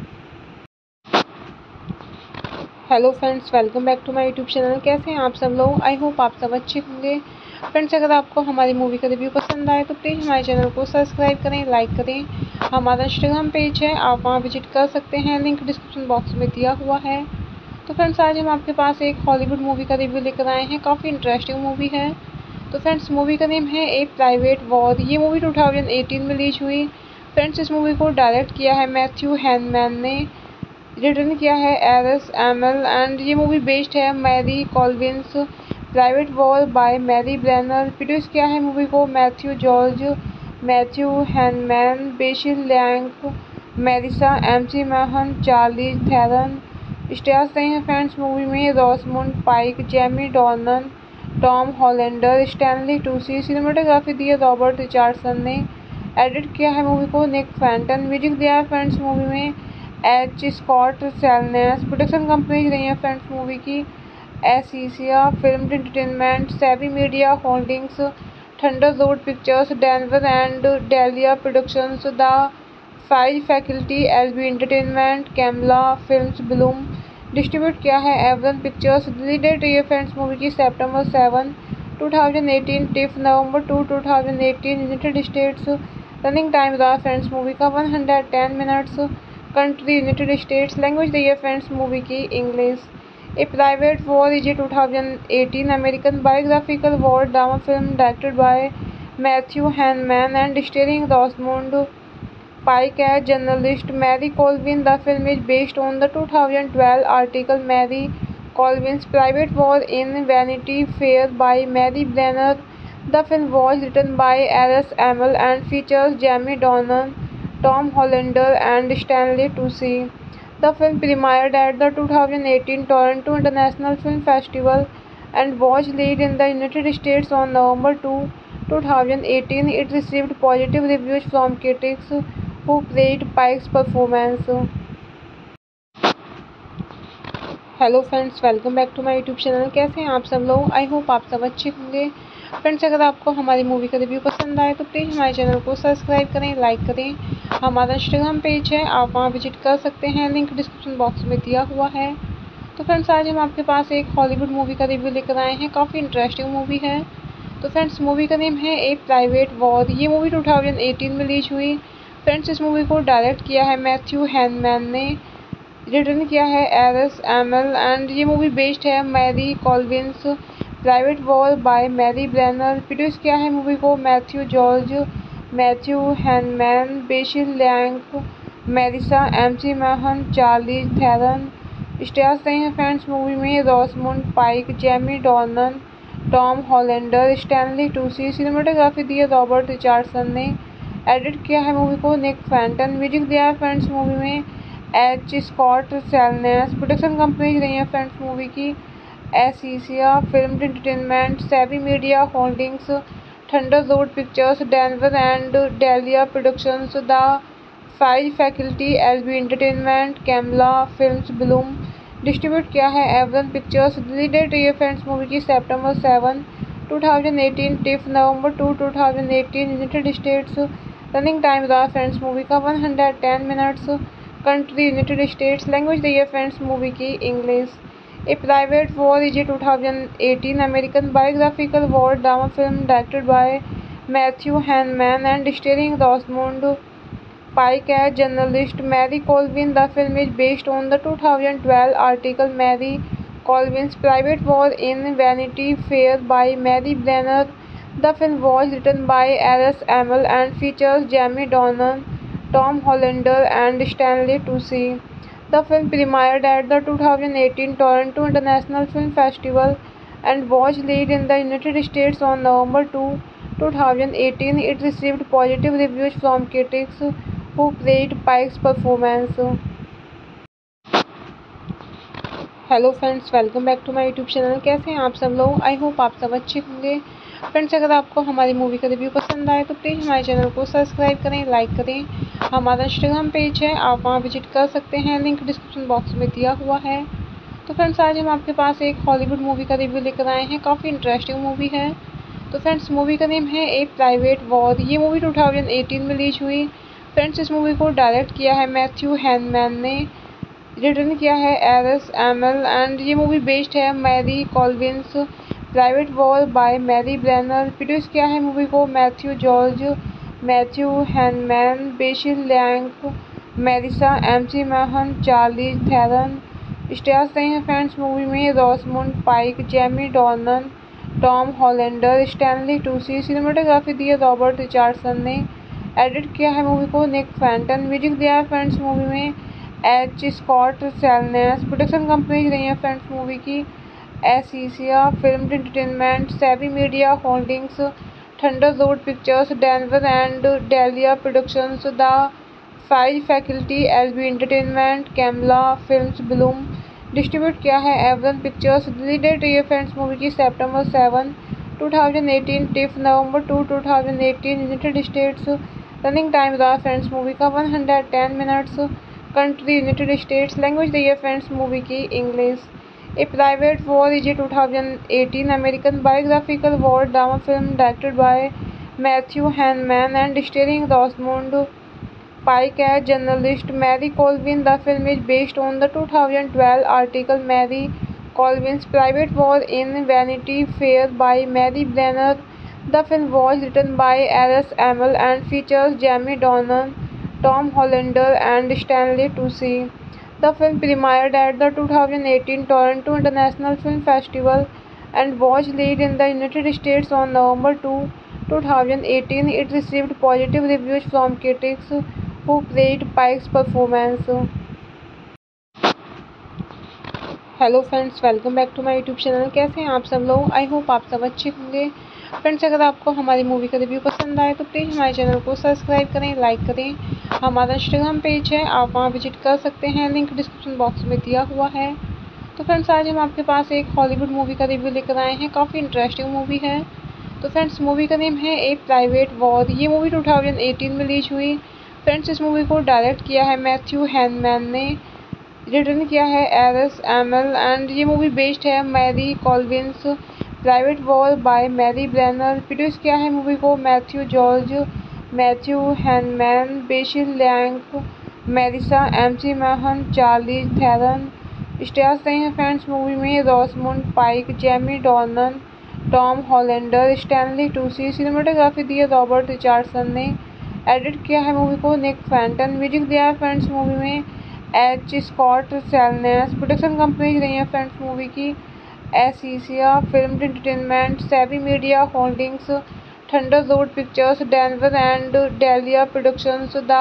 Hello friends, welcome back to my YouTube channel. कैसे हैं आप सब लोग? I hope आप सब अच्छे होंगे। Friends, अगर आपको हमारी मूवी का रिव्यू पसंद आए तो प्लीज़ हमारे चैनल को सब्सक्राइब करें, लाइक करें। हमारा इंस्टाग्राम पेज है, आप वहां विजिट कर सकते हैं, लिंक डिस्क्रिप्शन बॉक्स में दिया हुआ है। तो फ्रेंड्स, आज हम आपके पास एक हॉलीवुड मूवी का रिव्यू लेकर आए हैं। काफ़ी इंटरेस्टिंग मूवी है। तो फ्रेंड्स, मूवी का नेम है ए प्राइवेट वॉर। ये मूवी टू थाउजेंड एटीन में रिलीज हुई। फ्रेंड्स, इस मूवी को डायरेक्ट किया है मैथ्यू हैनमैन ने, रिटर्न किया है एरिस एमएल, एंड ये मूवी बेस्ड है Mary Colvin's private war by Mary Brenner. Produce किया है मूवी को Matthew George, Matthew Heineman, Basil Lang, Merisa McMahon, Charlize Theron. Stars रहे हैं फ्रेंड्स मूवी में Rosamund Pike, Jamie Dornan, Tom हॉलेंडर, Stanley Tucci. Cinematography दी है Robert Richardson ने। Edit किया है मूवी को निक फैंटन। म्यूजिक दिया है फ्रेंड्स मूवी में H Scott Salinas. Production companies रही है फ्रेंड्स मूवी की एसिसिया फिल्म एंटरटेनमेंट, सेवी media holdings, thunder road pictures, Denver and dahlia productions, the five faculty, LB entertainment, Kamala films, Bloom. Distribute किया है Aviron pictures. Release date रही है friends movie की September seven two thousand eighteen, TIFF November two two thousand eighteen, United States. Running time रहा friends movie का one hundred ten minutes. Country United States. Language दी है friends movie की English. A private war is a two thousand eighteen American biographical war drama film directed by Matthew Heineman and starring Rosamund Pike as journalist Mary Colvin. The film is based on the two thousand twelve article Mary Colvin's private war in Vanity Fair by Mary Brenner. The film was written by Alice Amel and features Jamie Dornan, Tom Hollander, and Stanley Tucci. The film premiered at the two thousand eighteen Toronto International Film Festival and was released in the United States on November second, two thousand eighteen. It received positive reviews from critics who praised Pike's performance. Hello friends, welcome back to my YouTube channel. कैसे हैं आप सब लोग? I hope आप सब अच्छे होंगे। Friends, अगर आपको हमारी मूवी का रिव्यू पसंद आए तो प्लीज़ हमारे चैनल को सब्सक्राइब करें, लाइक करें। हमारा इंस्टाग्राम पेज है, आप वहां विजिट कर सकते हैं, लिंक डिस्क्रिप्शन बॉक्स में दिया हुआ है। तो फ्रेंड्स, आज हम आपके पास एक हॉलीवुड मूवी का रिव्यू लेकर आए हैं। काफ़ी इंटरेस्टिंग मूवी है। तो फ्रेंड्स, मूवी का नेम है ए प्राइवेट वॉर। ये मूवी टू थाउजेंड एटीन में रिलीज हुई। फ्रेंड्स, इस मूवी को डायरेक्ट किया है मैथ्यू हैनमैन ने, रिटर्न किया है एरिस एमएल, एंड ये मूवी बेस्ड है Mary Colvin's private war by Mary Brenner. Produce किया है मूवी को Matthew George, Matthew Heineman, Basil Lang, Merisa McMahon, Charlize Theron. Stars रहे हैं फ्रेंड्स मूवी में Rosamund Pike, Jamie Dornan, Tom हॉलेंडर, Stanley Tucci. Cinematography दी है Robert Richardson ने। Edit किया है मूवी को निक फैंटन। म्यूजिक दिया है फ्रेंड्स मूवी में H Scott Salinas. Production companies रही है फ्रेंड्स मूवी की एसिसिया फिल्म एंटरटेनमेंट, सेवी media holdings, thunder road pictures, Denver and dahlia productions, the five faculty, LB entertainment, Kamala films, Bloom. Distribute किया है Aviron pictures. Release date रही है friends movie की September seven two thousand eighteen, TIFF November two two thousand eighteen, United States. Running time रहा friends movie का one hundred ten minutes. Country United States. Language दी है friends movie की English. A private war is a two thousand eighteen American biographical war drama film directed by Matthew Heineman and starring Rosamund Pike as journalist Mary Colvin. The film is based on the two thousand twelve article Mary Colvin's private war in Vanity Fair by Mary Brenner. The film was written by Alice Amel and features Jamie Dornan, Tom Hollander, and Stanley Tucci. The film premiered at the two thousand eighteen Toronto International Film Festival and was released in the United States on November second, two thousand eighteen. It received positive reviews from critics who praised Pike's performance. Hello friends, welcome back to my YouTube channel. कैसे हैं आप सब लोग? I hope आप सब अच्छे होंगे। Friends, अगर आपको हमारी मूवी का रिव्यू पसंद आए तो प्लीज़ हमारे चैनल को सब्सक्राइब करें, लाइक करें। हमारा इंस्टाग्राम पेज है, आप वहां विजिट कर सकते हैं, लिंक डिस्क्रिप्शन बॉक्स में दिया हुआ है। तो फ्रेंड्स, आज हम आपके पास एक हॉलीवुड मूवी का रिव्यू लेकर आए हैं। काफ़ी इंटरेस्टिंग मूवी है। तो फ्रेंड्स, मूवी का नेम है ए प्राइवेट वॉर। ये मूवी टू थाउजेंड एटीन में रिलीज हुई। फ्रेंड्स, इस मूवी को डायरेक्ट किया है मैथ्यू हैनमैन ने, रिटर्न किया है एरस एमएल, एंड ये मूवी बेस्ड है Mary Colvin's. Private war by Mary Brenner. Produce किया है मूवी को Matthew George, Matthew Heineman, Basil Lang, Merisa McMahon, Charlize Theron. Stars रहे हैं फ्रेंड्स मूवी में Rosamund Pike, Jamie Dornan, Tom Hollander, Stanley Tucci. Cinematography दी है Robert Richardson ने। Edit किया है मूवी को निक फैंटन। म्यूजिक दिया है फ्रेंड्स मूवी में H Scott Salinas. Production companies रही है फ्रेंड्स मूवी की एसिसिया फिल्म एंटरटेनमेंट, सेवी media holdings, thunder road pictures, Denver and dahlia productions, the five faculty, LB entertainment, Kamala films, Bloom. Distribute किया है Aviron pictures. Release date रही है friends movie की September seven, two thousand eighteen, TIFF November two, two thousand eighteen, United States. Running time रहा friends movie का one hundred ten minutes. Country United States. Language दी है friends movie की English. A private war is a two thousand eighteen American biographical war drama film directed by Matthew Heineman and starring Rosamund Pike as journalist Mary Colvin. The film is based on the two thousand twelve article Mary Colvin's private war in Vanity Fair by Mary Brenner. The film was written by Eris Amell and features Jamie Dornan, Tom Hollander, and Stanley Tucci. The film premiered at the two thousand eighteen Toronto International Film Festival and was released in the United States on November second, two thousand eighteen. It received positive reviews from critics who praised Pike's performance. Hello friends, welcome back to my YouTube channel. कैसे हैं आप सब लोग? I hope आप सब अच्छे होंगे। Friends, अगर आपको हमारी मूवी का रिव्यू पसंद आए तो प्लीज़ हमारे चैनल को सब्सक्राइब करें, लाइक करें। हमारा इंस्टाग्राम पेज है, आप वहां विजिट कर सकते हैं, लिंक डिस्क्रिप्शन बॉक्स में दिया हुआ है। तो फ्रेंड्स, आज हम आपके पास एक हॉलीवुड मूवी का रिव्यू लेकर आए हैं। काफ़ी इंटरेस्टिंग मूवी है। तो फ्रेंड्स, मूवी का नेम है ए प्राइवेट वॉर। ये मूवी टू थाउजेंड एटीन में रिलीज हुई। फ्रेंड्स, इस मूवी को डायरेक्ट किया है मैथ्यू हैनमैन ने, रिटर्न किया है एरस एमएल, एंड ये मूवी बेस्ड है Mary Colvin's. Private war by Mary Brenner. Produce किया है मूवी को Matthew George, Matthew Heineman, Basil Lang, Merisa McMahon, Charlize Theron. Stars रहे हैं फ्रेंड्स मूवी में Rosamund Pike, Jamie Dornan, Tom Hollander, Stanley Tucci. Cinematography दी है Robert Richardson ने। Edit किया है मूवी को निक फैंटन। म्यूजिक दिया है फ्रेंड्स मूवी में H Scott Salinas. Production companies रही है फ्रेंड्स मूवी की एसिसिया फिल्म एंटरटेनमेंट, सेवी media holdings, thunder road pictures, Denver and dahlia productions, the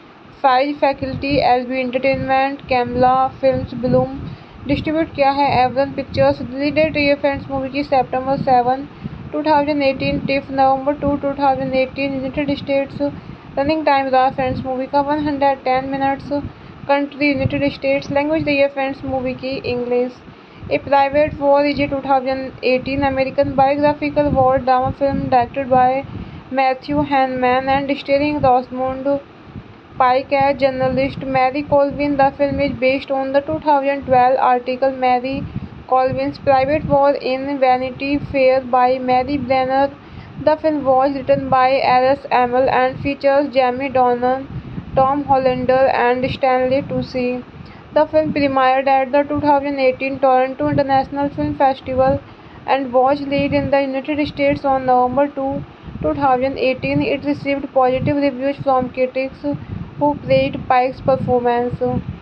five faculty, LB entertainment, Kamala films, Bloom. Distribute किया है Aviron pictures. Release date रही है friends movie की September seven, two thousand eighteen, TIFF November two, two thousand eighteen, United States. Running time रहा friends movie का one hundred ten minutes. Country United States. Language दी है friends movie की English. A private war is a two thousand eighteen American biographical war drama film directed by Matthew Heineman and starring Rosamund Pike as journalist Mary Colvin. The film is based on the two thousand twelve article Mary Colvin's private war in Vanity Fair by Mary Brenner. The film was written by Eris Amell and features Jamie Dornan, Tom Hollander, and Stanley Tucci. The film premiered at the two thousand eighteen Toronto International Film Festival and was released in the United States on November second, two thousand eighteen. It received positive reviews from critics who praised Pike's performance.